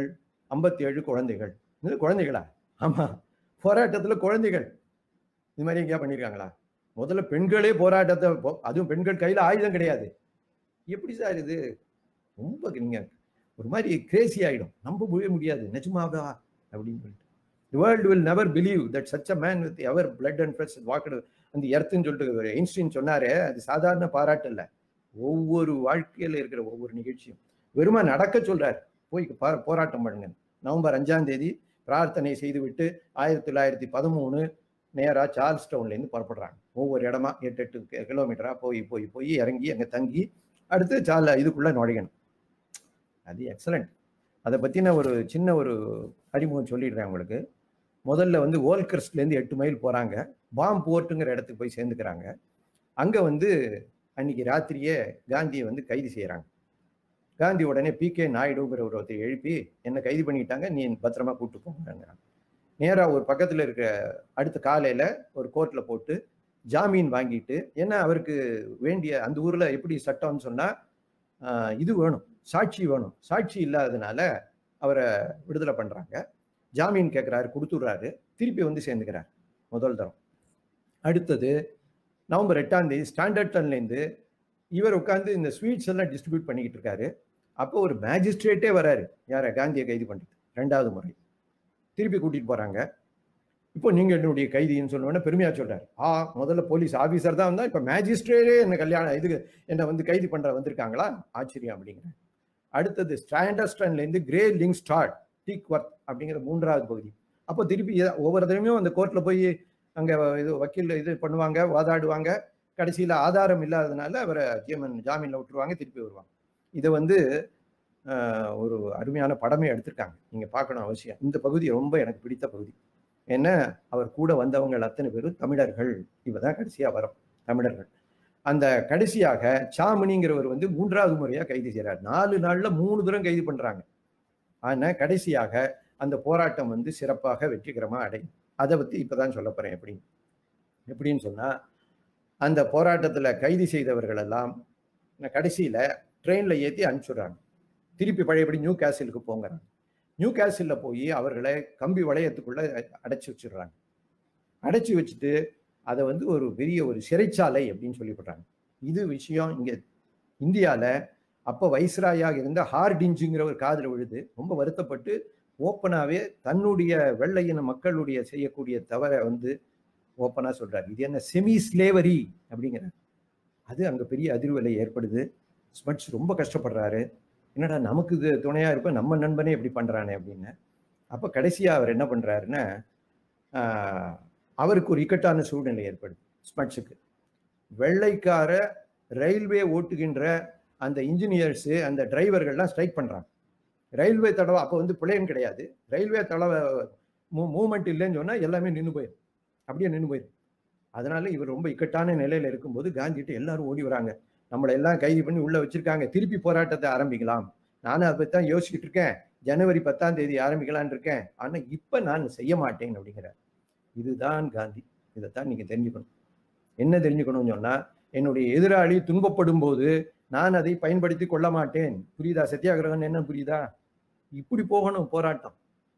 ஐம்பத்தி ஏழு குழந்தைகள். இது குழந்தைகளா? ஆமா, போராட்டத்துல குழந்தைகள். இது மாதிரி எங்கேயா பண்ணியிருக்காங்களா? முதல்ல பெண்களே போராட்டத்தை, அதுவும் பெண்கள் கையில ஆயுதம் கிடையாது. எப்படி சார் இது? ரொம்ப நீங்க ஒரு மாதிரி கிரேசி ஆயிடும். நம்பவே முடியாது, நிஜமாவா அப்படின்னு சொல்லிட்டு. The world will never believe that such a man with ever blood and flesh walked அந்த எர்த்துன்னு சொல்லிட்டு ஐன்ஸ்டீன் சொன்னாரே, அது சாதாரண பாராட்டு இல்லை. ஒவ்வொரு வாழ்க்கையில் இருக்கிற ஒவ்வொரு நிகழ்ச்சியும் வெறுமா நடக்க சொல்றாரு. போய் போராட்டம் பண்ணுங்க. நவம்பர் அஞ்சாம் தேதி பிரார்த்தனை செய்துவிட்டு ஆயிரத்தி தொள்ளாயிரத்தி பதிமூணு நேரா சார்ல்ஸ் டவுன்ல இருந்து புறப்படுறாங்க. ஒவ்வொரு இடமா எட்டு எட்டு கிலோமீட்டரா போய் போய் போய் இறங்கி அங்க தங்கி அடுத்து சார்ல இதுக்குள்ள நுழையணும். அது எக்ஸலண்ட். அதை பத்தின ஒரு சின்ன ஒரு அறிமுகம் சொல்லிடுறேன் உங்களுக்கு. முதல்ல வந்து ஓல்கர்ஸ்ட்லேருந்து எட்டு மைல் போறாங்க. பாம் போர்ட்டுங்கிற இடத்துக்கு போய் சேர்ந்துக்கிறாங்க. அங்க வந்து அன்னைக்கு ராத்திரியே காந்தியை வந்து கைது செய்யறாங்க. காந்தி உடனே பி கே நாயுடுங்கிற ஒரு ஒருத்தர் எழுப்பி என்ன கைது பண்ணிட்டாங்க, நீ பத்திரமா கூப்பிட்டு போங்க. நேரா ஒரு பக்கத்துல இருக்க அடுத்த காலையில ஒரு கோர்ட்ல போட்டு ஜாமீன் வாங்கிட்டு, ஏன்னா அவருக்கு வேண்டிய அந்த ஊர்ல எப்படி சட்டம்னு சொன்னா இது வேணும், சாட்சி வேணும். சாட்சி இல்லாததுனால அவரை விடுதலை பண்றாங்க. ஜாமீன் கேட்கிறாரு, கொடுத்துடுறாரு. திருப்பி வந்து சேர்ந்துக்கிறார் முதல் தரம். அடுத்தது நவம்பர் எட்டாம் தேதி ஸ்டாண்டர்ட் டன்லேருந்து இவர் உட்காந்து இந்த ஸ்வீட்ஸ் எல்லாம் டிஸ்ட்ரிபியூட் பண்ணிக்கிட்டு இருக்காரு. அப்போ ஒரு மேஜிஸ்ட்ரேட்டே வராரு, யாரை காந்தியை கைது பண்ணுறது. ரெண்டாவது முறை திருப்பி கூட்டிட்டு போறாங்க. இப்போ நீங்க என்னுடைய கைதின்னு சொன்னோன்னா பெருமையா சொல்றாரு. ஆ, முதல்ல போலீஸ் ஆபீசர் தான் வந்தா, இப்ப மேஜிஸ்ட்ரேட்டே என்ன கல்யாணம் இதுக்கு என்ன வந்து கைது பண்ற வந்திருக்காங்களா, ஆச்சரியம் அப்படிங்கிற. அடுத்தது ஸ்டாண்டர்ட்ல இருந்து Greylingstad Teakworth அப்படிங்கிற மூன்றாவது பகுதி. அப்போ திருப்பி ஒவ்வொரு தடவையும் அந்த கோர்ட்ல போய் அங்க இது வக்கீல் இது பண்ணுவாங்க, வாதாடுவாங்க. கடைசியில ஆதாரம் இல்லாததுனால அவரை ஜீமன் ஜாமீன்ல விட்டுருவாங்க, திருப்பி வருவாங்க. இதை வந்து ஒரு அருமையான படமே எடுத்திருக்காங்க, நீங்க பார்க்கணும் அவசியம். இந்த பகுதி ரொம்ப எனக்கு பிடித்த பகுதி. ஏன்னா அவர் கூட வந்தவங்க அத்தனை பேரும் தமிழர்கள். இவதான் கடைசியா வரும் தமிழர்கள். அந்த கடைசியாக சாமணிங்கிறவர் வந்து மூன்றாவது முறையா கைது செய்யறார். நாலு நாள்ல மூணு தூரம் கைது பண்றாங்க. ஆனா கடைசியாக அந்த போராட்டம் வந்து சிறப்பாக வெற்றிகரமா அடையும். அதை பத்தி இப்பதான் சொல்ல போறேன். எப்படின்னு எப்படின்னு சொன்னா, அந்த போராட்டத்துல கைது செய்தவர்கள் எல்லாம் கடைசியில ட்ரெயின்ல ஏற்றி அனுப்பிச்சுடுறாங்க. திருப்பி பழையபடி நியூ கேசிலுக்கு போங்கிறாங்க. நியூ கேசில்ல போய் அவர்களை கம்பி வளையத்துக்குள்ள அடைச்சி வச்சிடுறாங்க. அடைச்சி வச்சுட்டு அதை வந்து ஒரு பெரிய ஒரு சிறைச்சாலை அப்படின்னு சொல்லிவிடுறாங்க. இது விஷயம் இங்க இந்தியால அப்போ வைஸ்ராயாக இருந்த ஹார்டிஞ்சுங்கிற ஒரு காதில் விழுது. ரொம்ப வருத்தப்பட்டு ஓப்பனாவே தன்னுடைய வெள்ளையின மக்களுடைய செய்யக்கூடிய தவறை வந்து ஓப்பனா சொல்றாரு. இது என்ன செமி ஸ்லேவரி அப்படிங்கிறார். அது அங்க பெரிய அதிர்வலை ஏற்படுது. ஸ்மட்ஸ் ரொம்ப கஷ்டப்படுறாரு. என்னடா நமக்கு இது துணையா இருப்ப நம்ம நண்பனே எப்படி பண்றானே அப்படின்னு. அப்ப கடைசியா அவர் என்ன பண்றாருன்னா, ஆஹ் அவருக்கு ஒரு இக்கட்டான சூழ்நிலை ஏற்படுது ஸ்மட்ஸுக்கு. வெள்ளைக்கார ரயில்வே ஓட்டுகின்ற அந்த இன்ஜினியர்ஸ் அந்த டிரைவர்கள்லாம் ஸ்ட்ரைக் பண்றாங்க. ரயில்வே தடவை அப்போ வந்து பிளேன் கிடையாது, ரயில்வே தடவை மூவ்மெண்ட் இல்லைன்னு சொன்னா எல்லாமே நின்று போயிடும், அப்படியே நின்று போயிடும். அதனால இவர் ரொம்ப இக்கட்டான நிலையில இருக்கும்போது காந்திகிட்ட எல்லாரும் ஓடி வராங்க. நம்மளை எல்லாம் கைது பண்ணி உள்ள வச்சிருக்காங்க, திருப்பி போராட்டத்தை ஆரம்பிக்கலாம். நானும் அதை பத்தி தான் யோசிச்சுட்டு இருக்கேன். ஜனவரி பத்தாம் தேதி ஆரம்பிக்கலான் இருக்கேன். ஆனா இப்ப நான் செய்ய மாட்டேன் அப்படிங்கிறார். இதுதான் காந்தி. இதைத்தான் நீங்க தெரிஞ்சுக்கணும். என்ன தெரிஞ்சுக்கணும்னு சொன்னா, என்னுடைய எதிராளி துன்பப்படும் போது நான் அதை பயன்படுத்தி கொள்ள மாட்டேன். புரியுதா? சத்தியாகிரகம் என்ன புரியுதா? இப்படி போகணும் போராட்டம்.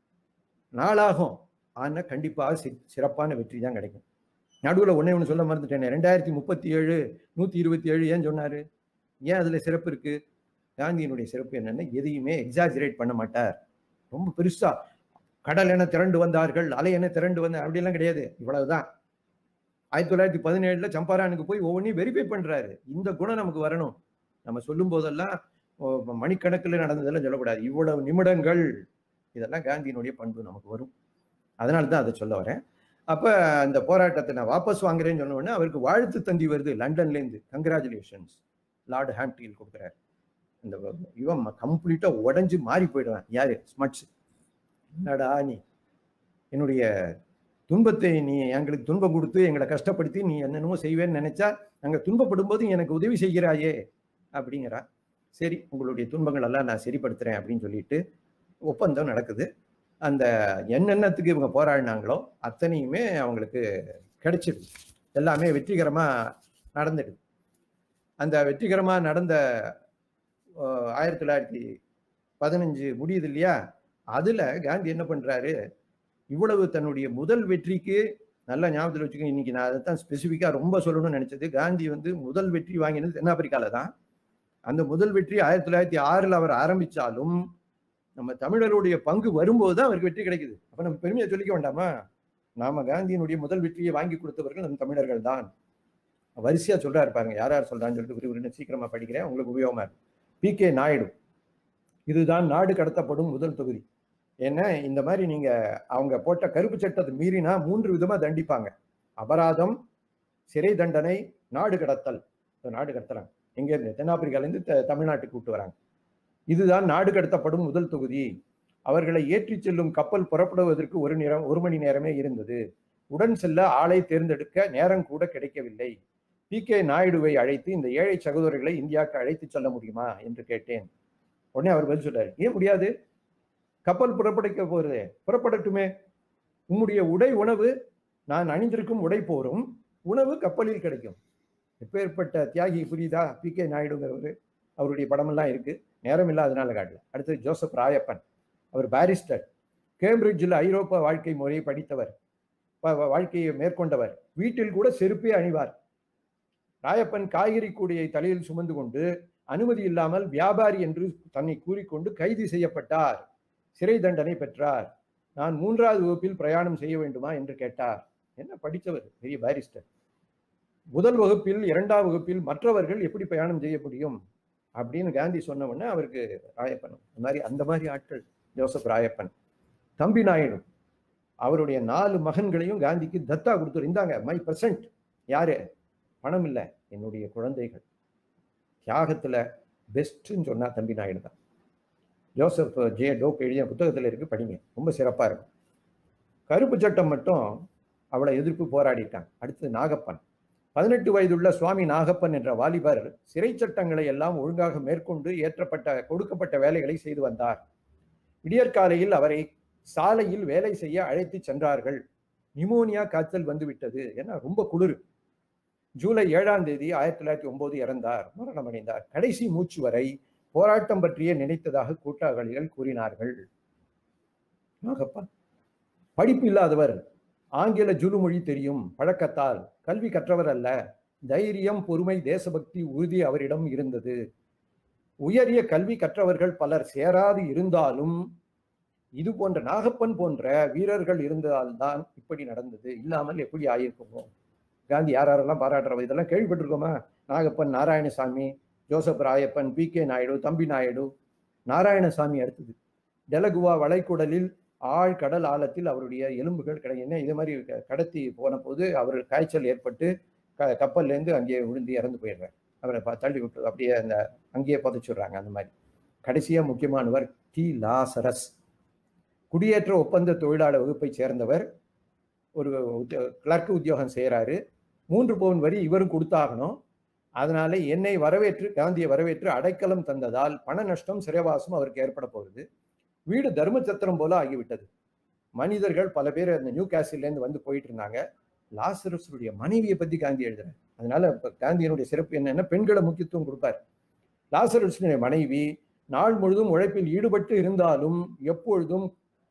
நாளாகும், ஆனா கண்டிப்பாக சிறப்பான வெற்றி தான் கிடைக்கும். நடுவில் ஒன்னே ஒன்று சொல்ல மறந்துட்டேன். ரெண்டாயிரத்தி முப்பத்தி ஏழு நூத்தி இருபத்தி ஏழு ஏன் சொன்னாரு? ஏன் அதுல சிறப்பு இருக்கு? காந்தியினுடைய சிறப்பு என்னன்னா, எதையுமே எக்ஸாஜரேட் பண்ண மாட்டார். ரொம்ப பெருசா கடல் என திரண்டு வந்தார்கள், அலை என திரண்டு வந்த அப்படியெல்லாம் கிடையாது. இவ்வளவுதான். ஆயிரத்தி தொள்ளாயிரத்தி பதினேழுல சம்பாரானுக்கு போய் ஒவ்வொன்றையும் வெரிஃபை பண்றாரு. இந்த குணம் நமக்கு வரணும். நம்ம சொல்லும் போதெல்லாம் மணிக்கணக்கில் நடந்ததெல்லாம் சொல்லக்கூடாது. இவ்வளவு நிமிடங்கள், இதெல்லாம் காந்தியினுடைய பண்பு நமக்கு வரும். அதனால தான் அதை சொல்ல வரேன். அப்ப அந்த போராட்டத்தை நான் வாபஸ் வாங்குறேன்னு சொன்ன உடனே அவருக்கு வாழ்த்து தந்தி வருது லண்டன்ல இருந்து. கங்க்ராச்சுலேஷன்ஸ் லார்டு ஹாம்ப்டீல் கொடுக்குறாரு. இந்த இவன் கம்ப்ளீட்டா உடஞ்சு மாறி போயிடுவான். யாரு? ஸ்மட்ஸ். என்னடா நீ என்னுடைய துன்பத்தை நீ எங்களுக்கு துன்பம் கொடுத்து எங்களை கஷ்டப்படுத்தி நீ என்னென்னமோ செய்வேன்னு நினைச்சா நாங்க துன்பப்படும் போது எனக்கு உதவி செய்கிறாயே அப்படிங்கிறா. சரி, உங்களுடைய துன்பங்கள் எல்லாம் நான் சரிப்படுத்துறேன் அப்படின்னு சொல்லிட்டு ஒப்பந்தம் நடக்குது. அந்த என்னென்னத்துக்கு இவங்க போராடினாங்களோ அத்தனையுமே அவங்களுக்கு கிடைச்சிடுது. எல்லாமே வெற்றிகரமா நடந்துடுது. அந்த வெற்றிகரமா நடந்த ஆயிரத்தி தொள்ளாயிரத்தி பதினஞ்சு முடியுது இல்லையா? அதுல காந்தி என்ன பண்றாரு, இவ்வளவு தன்னுடைய முதல் வெற்றிக்கு நல்ல ஞாபகத்தில் வச்சுக்கோங்க. இன்னைக்கு நான் அதைத்தான் ஸ்பெசிஃபிக்கா ரொம்ப சொல்லணும்னு நினைச்சது. காந்தி வந்து முதல் வெற்றி வாங்கினது தென்னாப்பிரிக்கால தான். அந்த முதல் வெற்றி ஆயிரத்தி தொள்ளாயிரத்தி ஆறுல அவர் ஆரம்பிச்சாலும் நம்ம தமிழருடைய பங்கு வரும்போது தான் அவருக்கு வெற்றி கிடைக்குது. அப்ப நம்ம பெருமையை சொல்லிக்க வேண்டாமா? நாம காந்தியினுடைய முதல் வெற்றியை வாங்கி கொடுத்தவர்கள் நம் தமிழர்கள் தான். வரிசையா சொல்றாரு பாருங்க, யார் யார் சொல்றான்னு சொல்லிட்டு விறுவிறுன்னு சீக்கிரமா படிக்கிறேன், உங்களுக்கு உபயோகமா இருக்கு. பி கே நாயுடு, இதுதான் நாடு கடத்தப்படும் முதல் தொகுதி. ஏன்னா இந்த மாதிரி நீங்க அவங்க போட்ட கருப்பு சட்டத்தை மீறினா மூன்று விதமா தண்டிப்பாங்க. அபராதம், சிறை தண்டனை, நாடு கடத்தல். நாடு கடத்துறாங்க எங்க இருந்து? தென்னாப்பிரிக்கால இருந்து தமிழ்நாட்டுக்கு கூட்டு வராங்க. இதுதான் நாடு கடத்தப்படும் முதல் தொகுதி. அவர்களை ஏற்றி செல்லும் கப்பல் புறப்படுவதற்கு ஒரு நேரம் ஒரு மணி நேரமே இருந்தது. உடன் செல்ல ஆளை தேர்ந்தெடுக்க நேரம் கூட கிடைக்கவில்லை. பி கே நாயுடுவை அழைத்து இந்த ஏழை சகோதரர்களை இந்தியாவுக்கு அழைத்து செல்ல முடியுமா என்று கேட்டேன். உடனே அவர் பதில் சொல்றாரு, ஏன் முடியாது? கப்பல் புறப்படைக்க போறது, புறப்படட்டுமே. உம்முடைய உடை உணவு, நான் அணிந்திருக்கும் உடை போரும், உணவு கப்பலில் கிடைக்கும். எப்பேற்பட்ட தியாகி புரியுதா? பி கே நாயுடுங்கிறவர். அவருடைய படமெல்லாம் இருக்கு, நேரம் இல்லாதனால காட்டல. அடுத்து ஜோசப் ராயப்பன், அவர் பாரிஸ்டர், கேம்பிரிட்ஜில் ஐரோப்பா வாழ்க்கை முறையை படித்தவர், வாழ்க்கையை மேற்கொண்டவர். வீட்டில் கூட செருப்பே அணிவார். ராயப்பன் காய்கறி கூடையை தலையில் சுமந்து கொண்டு அனுமதி இல்லாமல் வியாபாரி என்று தன்னை கூறிக்கொண்டு கைது செய்யப்பட்டார். சிறை தண்டனை பெற்றார். நான் மூன்றாவது வகுப்பில் பிரயாணம் செய்ய வேண்டுமா என்று கேட்டார். என்ன படித்தவர், பெரிய பாரிஸ்டர். முதல் வகுப்பில் இரண்டாம் வகுப்பில் மற்றவர்கள் எப்படி பிரயாணம் செய்ய முடியும் அப்படின்னு காந்தி சொன்ன உடனே அவருக்கு ராயப்பன் அந்த மாதிரி அந்த மாதிரி ஆட்கள் ஜோசப் ராயப்பன். தம்பி நாயுடு, அவருடைய நாலு மகன்களையும் காந்திக்கு தத்தா கொடுத்துரு, இந்தாங்க மை பிரசன்ட். யாரு? பணம் இல்லை, என்னுடைய குழந்தைகள். தியாகத்துல பெஸ்ட்ன்னு சொன்னா தம்பி நாயுடு தான். ஜோசப் ஜே டோப் எழுதிய புத்தகத்தில் இருக்கு, படிங்க, ரொம்ப சிறப்பா இருக்கும். கருப்பு சட்டம் மட்டும் அவளை எதிர்ப்பு போராடிட்டாங்க. அடுத்தது நாகப்பன், பதினெட்டு வயதுள்ள சுவாமி நாகப்பன் என்ற வாலிபர் சிறை சட்டங்களை எல்லாம் ஒழுங்காக மேற்கொண்டு ஏற்றப்பட்ட கொடுக்கப்பட்ட வேலைகளை செய்து வந்தார். விடியற்காலையில் அவரை சாலையில் வேலை செய்ய அழைத்து சென்றார்கள். நிமோனியா காய்ச்சல் வந்து விட்டது, ஏன்னா ரொம்ப குளிர். ஜூலை ஏழாம் தேதி ஆயிரத்தி தொள்ளாயிரத்தி ஒன்பது இறந்தார், மரணம் அடைந்தார். கடைசி மூச்சு வரை போராட்டம் பற்றியே நினைத்ததாக கூட்டாளிகள் கூறினார்கள். நாகப்பன் படிப்பு இல்லாதவர், ஆங்கில ஜுலுமொழி தெரியும், பழக்கத்தால். கல்வி கற்றவர் அல்ல. தைரியம், பொறுமை, தேசபக்தி, உறுதி அவரிடம் இருந்தது. உயரிய கல்வி கற்றவர்கள் பலர் சேராது இருந்தாலும் இது போன்ற நாகப்பன் போன்ற வீரர்கள் இருந்ததால்தான் இப்படி நடந்தது. இல்லாமல் எப்படி ஆயிருக்குமோ? காந்தி யார் யாரெல்லாம் பாராட்டுறவர் இதெல்லாம் கேள்விப்பட்டிருக்கோமா? Nagappan, Narayanaswamy, Joseph Royappan, P K Naidu, Thambi Naidu. Narayanasamy அடுத்தது. டெலகுவா வளைகுடலில் ஆழ் கடல் ஆழத்தில் அவருடைய எலும்புகள் கிடை என்ன இது மாதிரி கடத்தி போன போது அவர் காய்ச்சல் ஏற்பட்டு க கப்பல்லேருந்து அங்கேயே விழுந்து இறந்து போயிடுறார். அவரை தள்ளி விட்டு அப்படியே அந்த அங்கேயே புதைச்சுடுறாங்க. அந்த மாதிரி கடைசியாக முக்கியமானவர் டி லாசரஸ், குடியேற்ற ஒப்பந்த தொழிலாளர் வகுப்பை சேர்ந்தவர். ஒரு கிளர்க் உத்தியோகம் செய்கிறாரு. மூன்று பவுன் வரி இவரும் கொடுத்தாகணும். அதனால என்னை வரவேற்று காந்தியை வரவேற்று அடைக்கலம் தந்ததால் பண நஷ்டம், சிறைவாசம் அவருக்கு ஏற்பட போகுது. வீடு தர்மச்சத்திரம் போல ஆகிவிட்டது. மனிதர்கள் பல பேர் அந்த நியூ கேசிலேருந்து வந்து போயிட்டு இருந்தாங்க. லாசரஸுடைய மனைவியை பத்தி காந்தி எழுதுறாரு. அதனால காந்தியினுடைய சிறப்பு என்னன்னா பெண்களை முக்கியத்துவம் கொடுப்பார். லாசரஸுடைய மனைவி நாள் முழுதும் உழைப்பில் ஈடுபட்டு இருந்தாலும் எப்பொழுதும்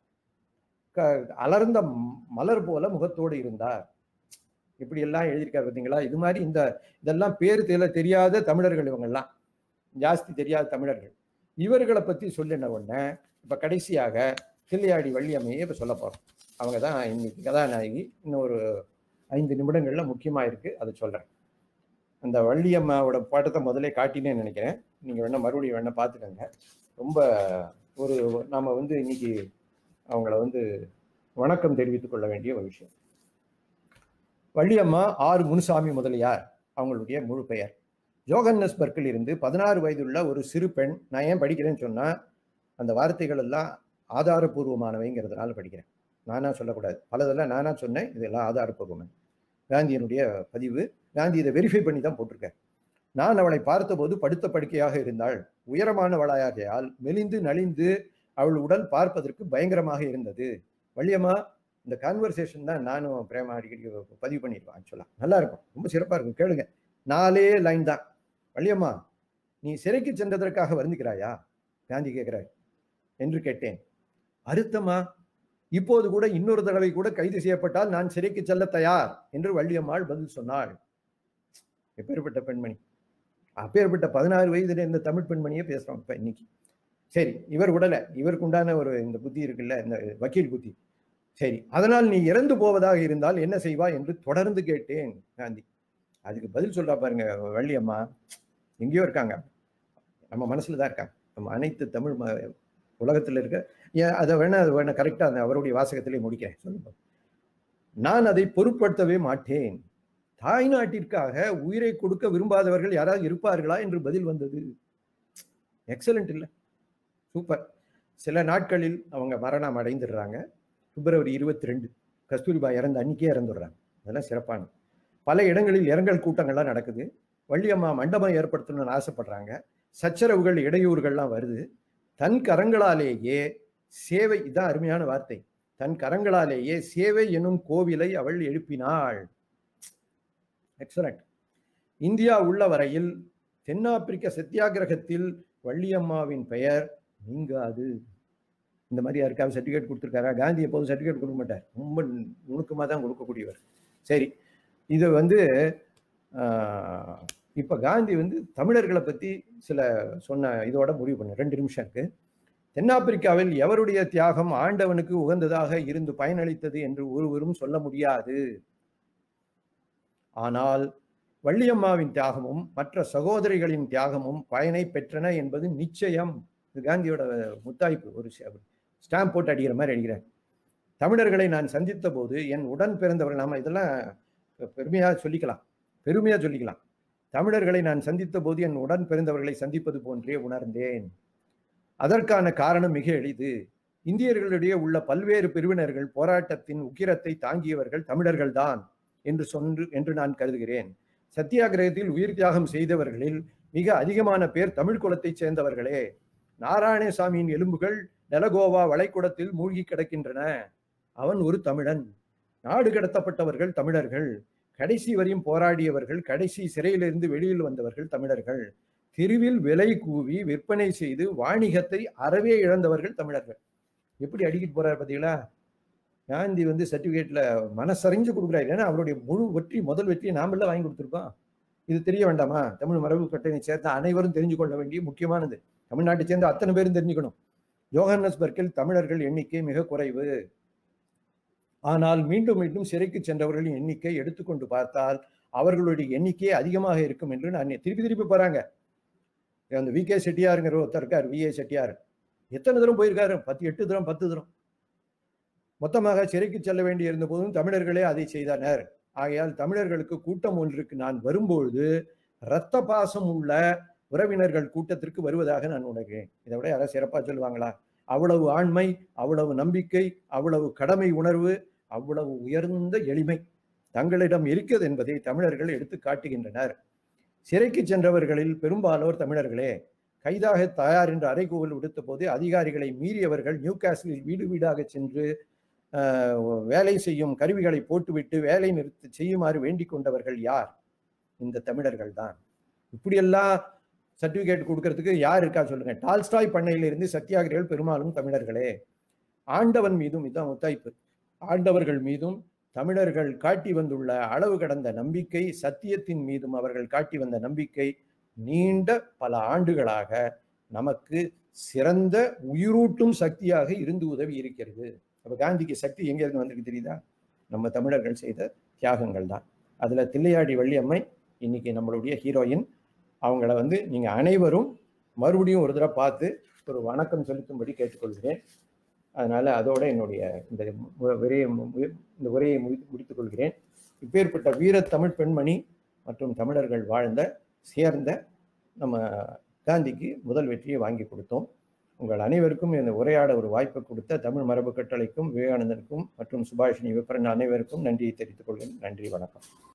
அலர்ந்த மலர் போல முகத்தோடு இருந்தார். இப்படி எல்லாம் எழுதியிருக்காரு பார்த்தீங்களா? இது மாதிரி இந்த இதெல்லாம் பேரு தெரியல தெரியாத தமிழர்கள், இவங்கெல்லாம் ஜாஸ்தி தெரியாத தமிழர்கள். இவர்களை பத்தி சொல்லின உடனே இப்ப கடைசியாக தில்லையாடி வள்ளியம்மையை இப்ப சொல்ல போறோம். அவங்க தான் இன்னைக்கு கதாநாயகி. இன்னும் ஒரு ஐந்து நிமிடங்கள்ல முக்கியமா இருக்கு, அதை சொல்றேன். அந்த வள்ளியம்மாவோட பாட்டத்தை முதலே காட்டினேன்னு நினைக்கிறேன். நீங்க வேணா மறுபடியும் வேணா பார்த்துக்கோங்க. ரொம்ப ஒரு நாம வந்து இன்னைக்கு அவங்கள வந்து வணக்கம் தெரிவித்துக் கொள்ள வேண்டிய ஒரு விஷயம். வள்ளியம்மா ஆர் முனுசாமி முதலியார் அவங்களுடைய முழு பெயர். ஜோகன்னஸ்பர்க்கில் இருந்து பதினாறு வயதுள்ள ஒரு சிறு பெண். நான் ஏன் படிக்கிறேன்னு சொன்னா அந்த வார்த்தைகள் எல்லாம் ஆதாரபூர்வமானவைங்கிறதுனால படிக்கிறேன். நானா சொல்லக்கூடாது, பலதெல்லாம் நானா சொன்னேன், இதெல்லாம் ஆதாரபூர்வமான காந்தியினுடைய பதிவு. காந்தி இதை வெரிஃபை பண்ணி தான் போட்டிருக்கேன். நான் அவளை பார்த்தபோது படுத்த படுக்கையாக இருந்தாள். உயரமானவளாயாகையால் மெலிந்து நலிந்து அவள் உடல் பார்ப்பதற்கு பயங்கரமாக இருந்தது. வள்ளியம்மா, இந்த கான்வர்சேஷன் தான் நானும் பிரேமா அடிக்கடி பதிவு பண்ணியிருப்பேன். ஆக்சுவலா நல்லா இருக்கும், ரொம்ப சிறப்பா இருக்கும், கேளுங்க. நாலே லைன் தான். வள்ளியம்மா, நீ சிறைக்கு சென்றதற்காக வருந்துகிறாயா? காந்தி கேட்கிறார் என்று கேட்டேன். அறுத்தமா? இப்போது கூட இன்னொரு தடவை கூட கைது செய்யப்பட்டால் நான் சிறைக்கு செல்ல தயார் என்று வள்ளியம்மாள் பதில் சொன்னாள். எப்பேற்பட்ட பெண்மணி! அப்பேற்பட்ட பதினாறு வயதுல இந்த தமிழ் பெண்மணியே பேசுறோம் இப்ப இன்னைக்கு. சரி, இவர் விடல. இவருக்கு உண்டான ஒரு இந்த புத்தி இருக்குல்ல, இந்த வக்கீல் புத்தி. சரி, அதனால் நீ இறந்து போவதாக இருந்தால் என்ன செய்வா என்று தொடர்ந்து கேட்டேன் காந்தி. அதுக்கு பதில் சொல்றா பாருங்க வள்ளியம்மா. எங்கேயோ இருக்காங்க, நம்ம மனசுல தான் இருக்காங்க. நம்ம அனைத்து தமிழ் உலகத்துல இருக்க, ஏன் அதை வேணா அது வேணா கரெக்டா அந்த அவருடைய வாசகத்திலே முடிக்கிறேன். சொல்லுங்க. நான் அதை பொருட்படுத்தவே மாட்டேன். தாய் நாட்டிற்காக உயிரை கொடுக்க விரும்பாதவர்கள் யாராவது இருப்பார்களா என்று பதில் வந்தது. எக்ஸலண்ட் இல்ல? சூப்பர். சில நாட்களில் அவங்க மரணம் அடைந்துடுறாங்க. பிப்ரவரி இருபத்தி ரெண்டு கஸ்தூரிபா இறந்த அன்னைக்கே இறந்துடுறாங்க. அதெல்லாம் சிறப்பான. பல இடங்களில் இரங்கல் கூட்டங்கள்லாம் நடக்குது. வள்ளியம்மா மண்டபம் ஏற்படுத்தணும்னு ஆசைப்படுறாங்க. சச்சரவுகள், இடையூறுகள்லாம் வருது. தன் கரங்களாலேயே சேவை, இதான் அருமையான வார்த்தை, தன் கரங்களாலேயே சேவை எனும் கோவிலை அவள் எழுப்பினாள். எக்ஸலண்ட். இந்தியா உள்ள வரையில் தென்னாப்பிரிக்க சத்தியாகிரகத்தில் வள்ளியம்மாவின் பெயர் நீங்காது. இந்த மாதிரி யாருக்காவது சர்டிஃபிகேட் கொடுத்துருக்காரா? காந்தி எப்போதும் சர்டிஃபிகேட் கொடுக்க மாட்டார், ரொம்ப நுணுக்கமாக தான் கொடுக்கக்கூடியவர். சரி, இது வந்து இப்போ காந்தி வந்து தமிழர்களை பற்றி சில சொன்ன இதோட முடிவு பண்ண ரெண்டு நிமிஷம் இருக்கு. தென்னாப்பிரிக்காவில் எவருடைய தியாகம் ஆண்டவனுக்கு உகந்ததாக இருந்து பயனளித்தது என்று ஒருவரும் சொல்ல முடியாது. ஆனால் வள்ளியம்மாவின் தியாகமும் மற்ற சகோதரிகளின் தியாகமும் பயனை பெற்றன என்பது நிச்சயம். இது காந்தியோட முத்தாய்ப்பு. ஒரு ஸ்டாம்ப் போட்டு அடிக்கிற மாதிரி அடிக்கிறார். தமிழர்களை நான் சந்தித்த போது என் உடன் பிறந்தவர்கள், நாம இதெல்லாம் பெருமையாக சொல்லிக்கலாம், பெருமையா சொல்லிக்கலாம். தமிழர்களை நான் சந்தித்த போது என் உடன் பிறந்தவர்களை சந்திப்பது போன்றே உணர்ந்தேன். அதற்கான காரணம் மிக எளிது. இந்தியர்களிடையே உள்ள பல்வேறு பிரிவினர்கள் போராட்டத்தின் உக்கிரத்தை தாங்கியவர்கள் தமிழர்கள்தான் என்று சொன்று என்று நான் கருதுகிறேன். சத்தியாகிரகத்தில் உயிர் தியாகம் செய்தவர்களில் மிக அதிகமான பேர் தமிழ் குலத்தைச் சேர்ந்தவர்களே. நாராயணசாமியின் எலும்புகள் நெலகோவா வளைகுடத்தில் மூழ்கி கிடக்கின்றன. அவன் ஒரு தமிழன். நாடு கடத்தப்பட்டவர்கள் தமிழர்கள். கடைசி வரையும் போராடியவர்கள், கடைசி சிறையிலிருந்து வெளியில் வந்தவர்கள் தமிழர்கள். தெருவில் விலை கூவி விற்பனை செய்து வாணிகத்தை அறவே இழந்தவர்கள் தமிழர்கள். எப்படி அடிக்கிட்டு போறாரு பார்த்தீங்களா? காந்தி வந்து சர்டிபிகேட்ல மனசறிஞ்சு கொடுக்குறாரு. ஏன்னா அவருடைய முழு வெற்றி, முதல் வெற்றியை நாமெல்லாம் வாங்கி கொடுத்துருக்கோம். இது தெரிய வேண்டாமா? தமிழ் மரபு பட்டனை சேர்ந்த அனைவரும் தெரிஞ்சு கொள்ள வேண்டிய முக்கியமானது. தமிழ்நாட்டை சேர்ந்த அத்தனை பேரும் தெரிஞ்சுக்கணும். ஜோஹன்னஸ்பர்க்கில் தமிழர்கள் எண்ணிக்கை மிக குறைவு. ஆனால் மீண்டும் மீண்டும் சிறைக்கு சென்றவர்களின் எண்ணிக்கை எடுத்துக்கொண்டு பார்த்தால் அவர்களுடைய எண்ணிக்கை அதிகமாக இருக்கும் என்று நான் திருப்பி திருப்பி போறாங்க. அந்த வி கே செட்டியாருங்கிற ஒருத்தர் இருக்கார், வி ஏ செட்டியார். எத்தனை தூரம் போயிருக்காரு? பத்து எட்டு தூரம் பத்து தூரம் மொத்தமாக சிறைக்கு செல்ல வேண்டி இருந்த போதும் தமிழர்களே அதை செய்தனர். ஆகையால் தமிழர்களுக்கு கூட்டம் ஒன்றுக்கு நான் வரும்பொழுது இரத்த பாசம் உள்ள உறவினர்கள் கூட்டத்திற்கு வருவதாக நான் உணர்கிறேன். இதை விட யாராவது சிறப்பாக சொல்லுவாங்களா? அவ்வளவு ஆண்மை, அவ்வளவு நம்பிக்கை, அவ்வளவு கடமை உணர்வு, அவ்வளவு உயர்ந்த எளிமை தங்களிடம் இருக்கிறது என்பதை தமிழர்கள் எடுத்து காட்டுகின்றனர். சிறைக்கு சென்றவர்களில் பெரும்பாலோர் தமிழர்களே. கைதாக தயார் என்று அறைகூவல் விடுத்த போது அதிகாரிகளை மீறியவர்கள் நியூ காசிலில் வீடு வீடாக சென்று வேலை செய்யும் கருவிகளை போட்டுவிட்டு வேலை நிறுத்தி செய்யுமாறு வேண்டிக் கொண்டவர்கள் யார்? இந்த தமிழர்கள் தான். இப்படியெல்லாம் சர்டிபிகேட் கொடுக்கறதுக்கு யார் இருக்கா சொல்லுங்க? டால்ஸ்டாய் பண்ணையிலிருந்து சத்தியாகிரிகள் பெரும்பாலும் தமிழர்களே. ஆண்டவன் மீதும், இதான் முத்தாய்ப்பு, ஆண்டவர்கள் மீதும் தமிழர்கள் காட்டி வந்துள்ள அளவு கடந்த நம்பிக்கை, சத்தியத்தின் மீதும் அவர்கள் காட்டி வந்த நம்பிக்கை நீண்ட பல ஆண்டுகளாக நமக்கு சிறந்த உயிரூட்டும் சக்தியாக இருந்து உதவி இருக்கிறது. அப்ப காந்திக்கு சக்தி எங்க இருந்து வந்திருக்கு தெரியுதா? நம்ம தமிழர்கள் செய்த தியாகங்கள் தான். அதுல தில்லையாடி வள்ளியம்மை இன்னைக்கு நம்மளுடைய ஹீரோயின். அவங்கள வந்து நீங்க அனைவரும் மறுபடியும் ஒரு தடவை பார்த்து ஒரு வணக்கம் செலுத்தும்படி கேட்டுக்கொள்கிறேன். அதனால அதோட என்னுடைய இந்த உரையை இந்த உரையை முடித்துக் கொள்கிறேன். இப்பேற்பட்ட வீர தமிழ் பெண்மணி மற்றும் தமிழர்கள் வாழ்ந்த சேர்ந்த நம்ம காந்திக்கு முதல் வெற்றியை வாங்கி கொடுத்தோம். உங்கள் அனைவருக்கும் இந்த உரையாட ஒரு வாய்ப்பை கொடுத்த தமிழ் மரபு கட்டளைக்கும் விவேகானந்தனுக்கும் மற்றும் சுபாஷினி விபரன் அனைவருக்கும் நன்றியை தெரிவித்துக் கொள்கிறேன். நன்றி, வணக்கம்.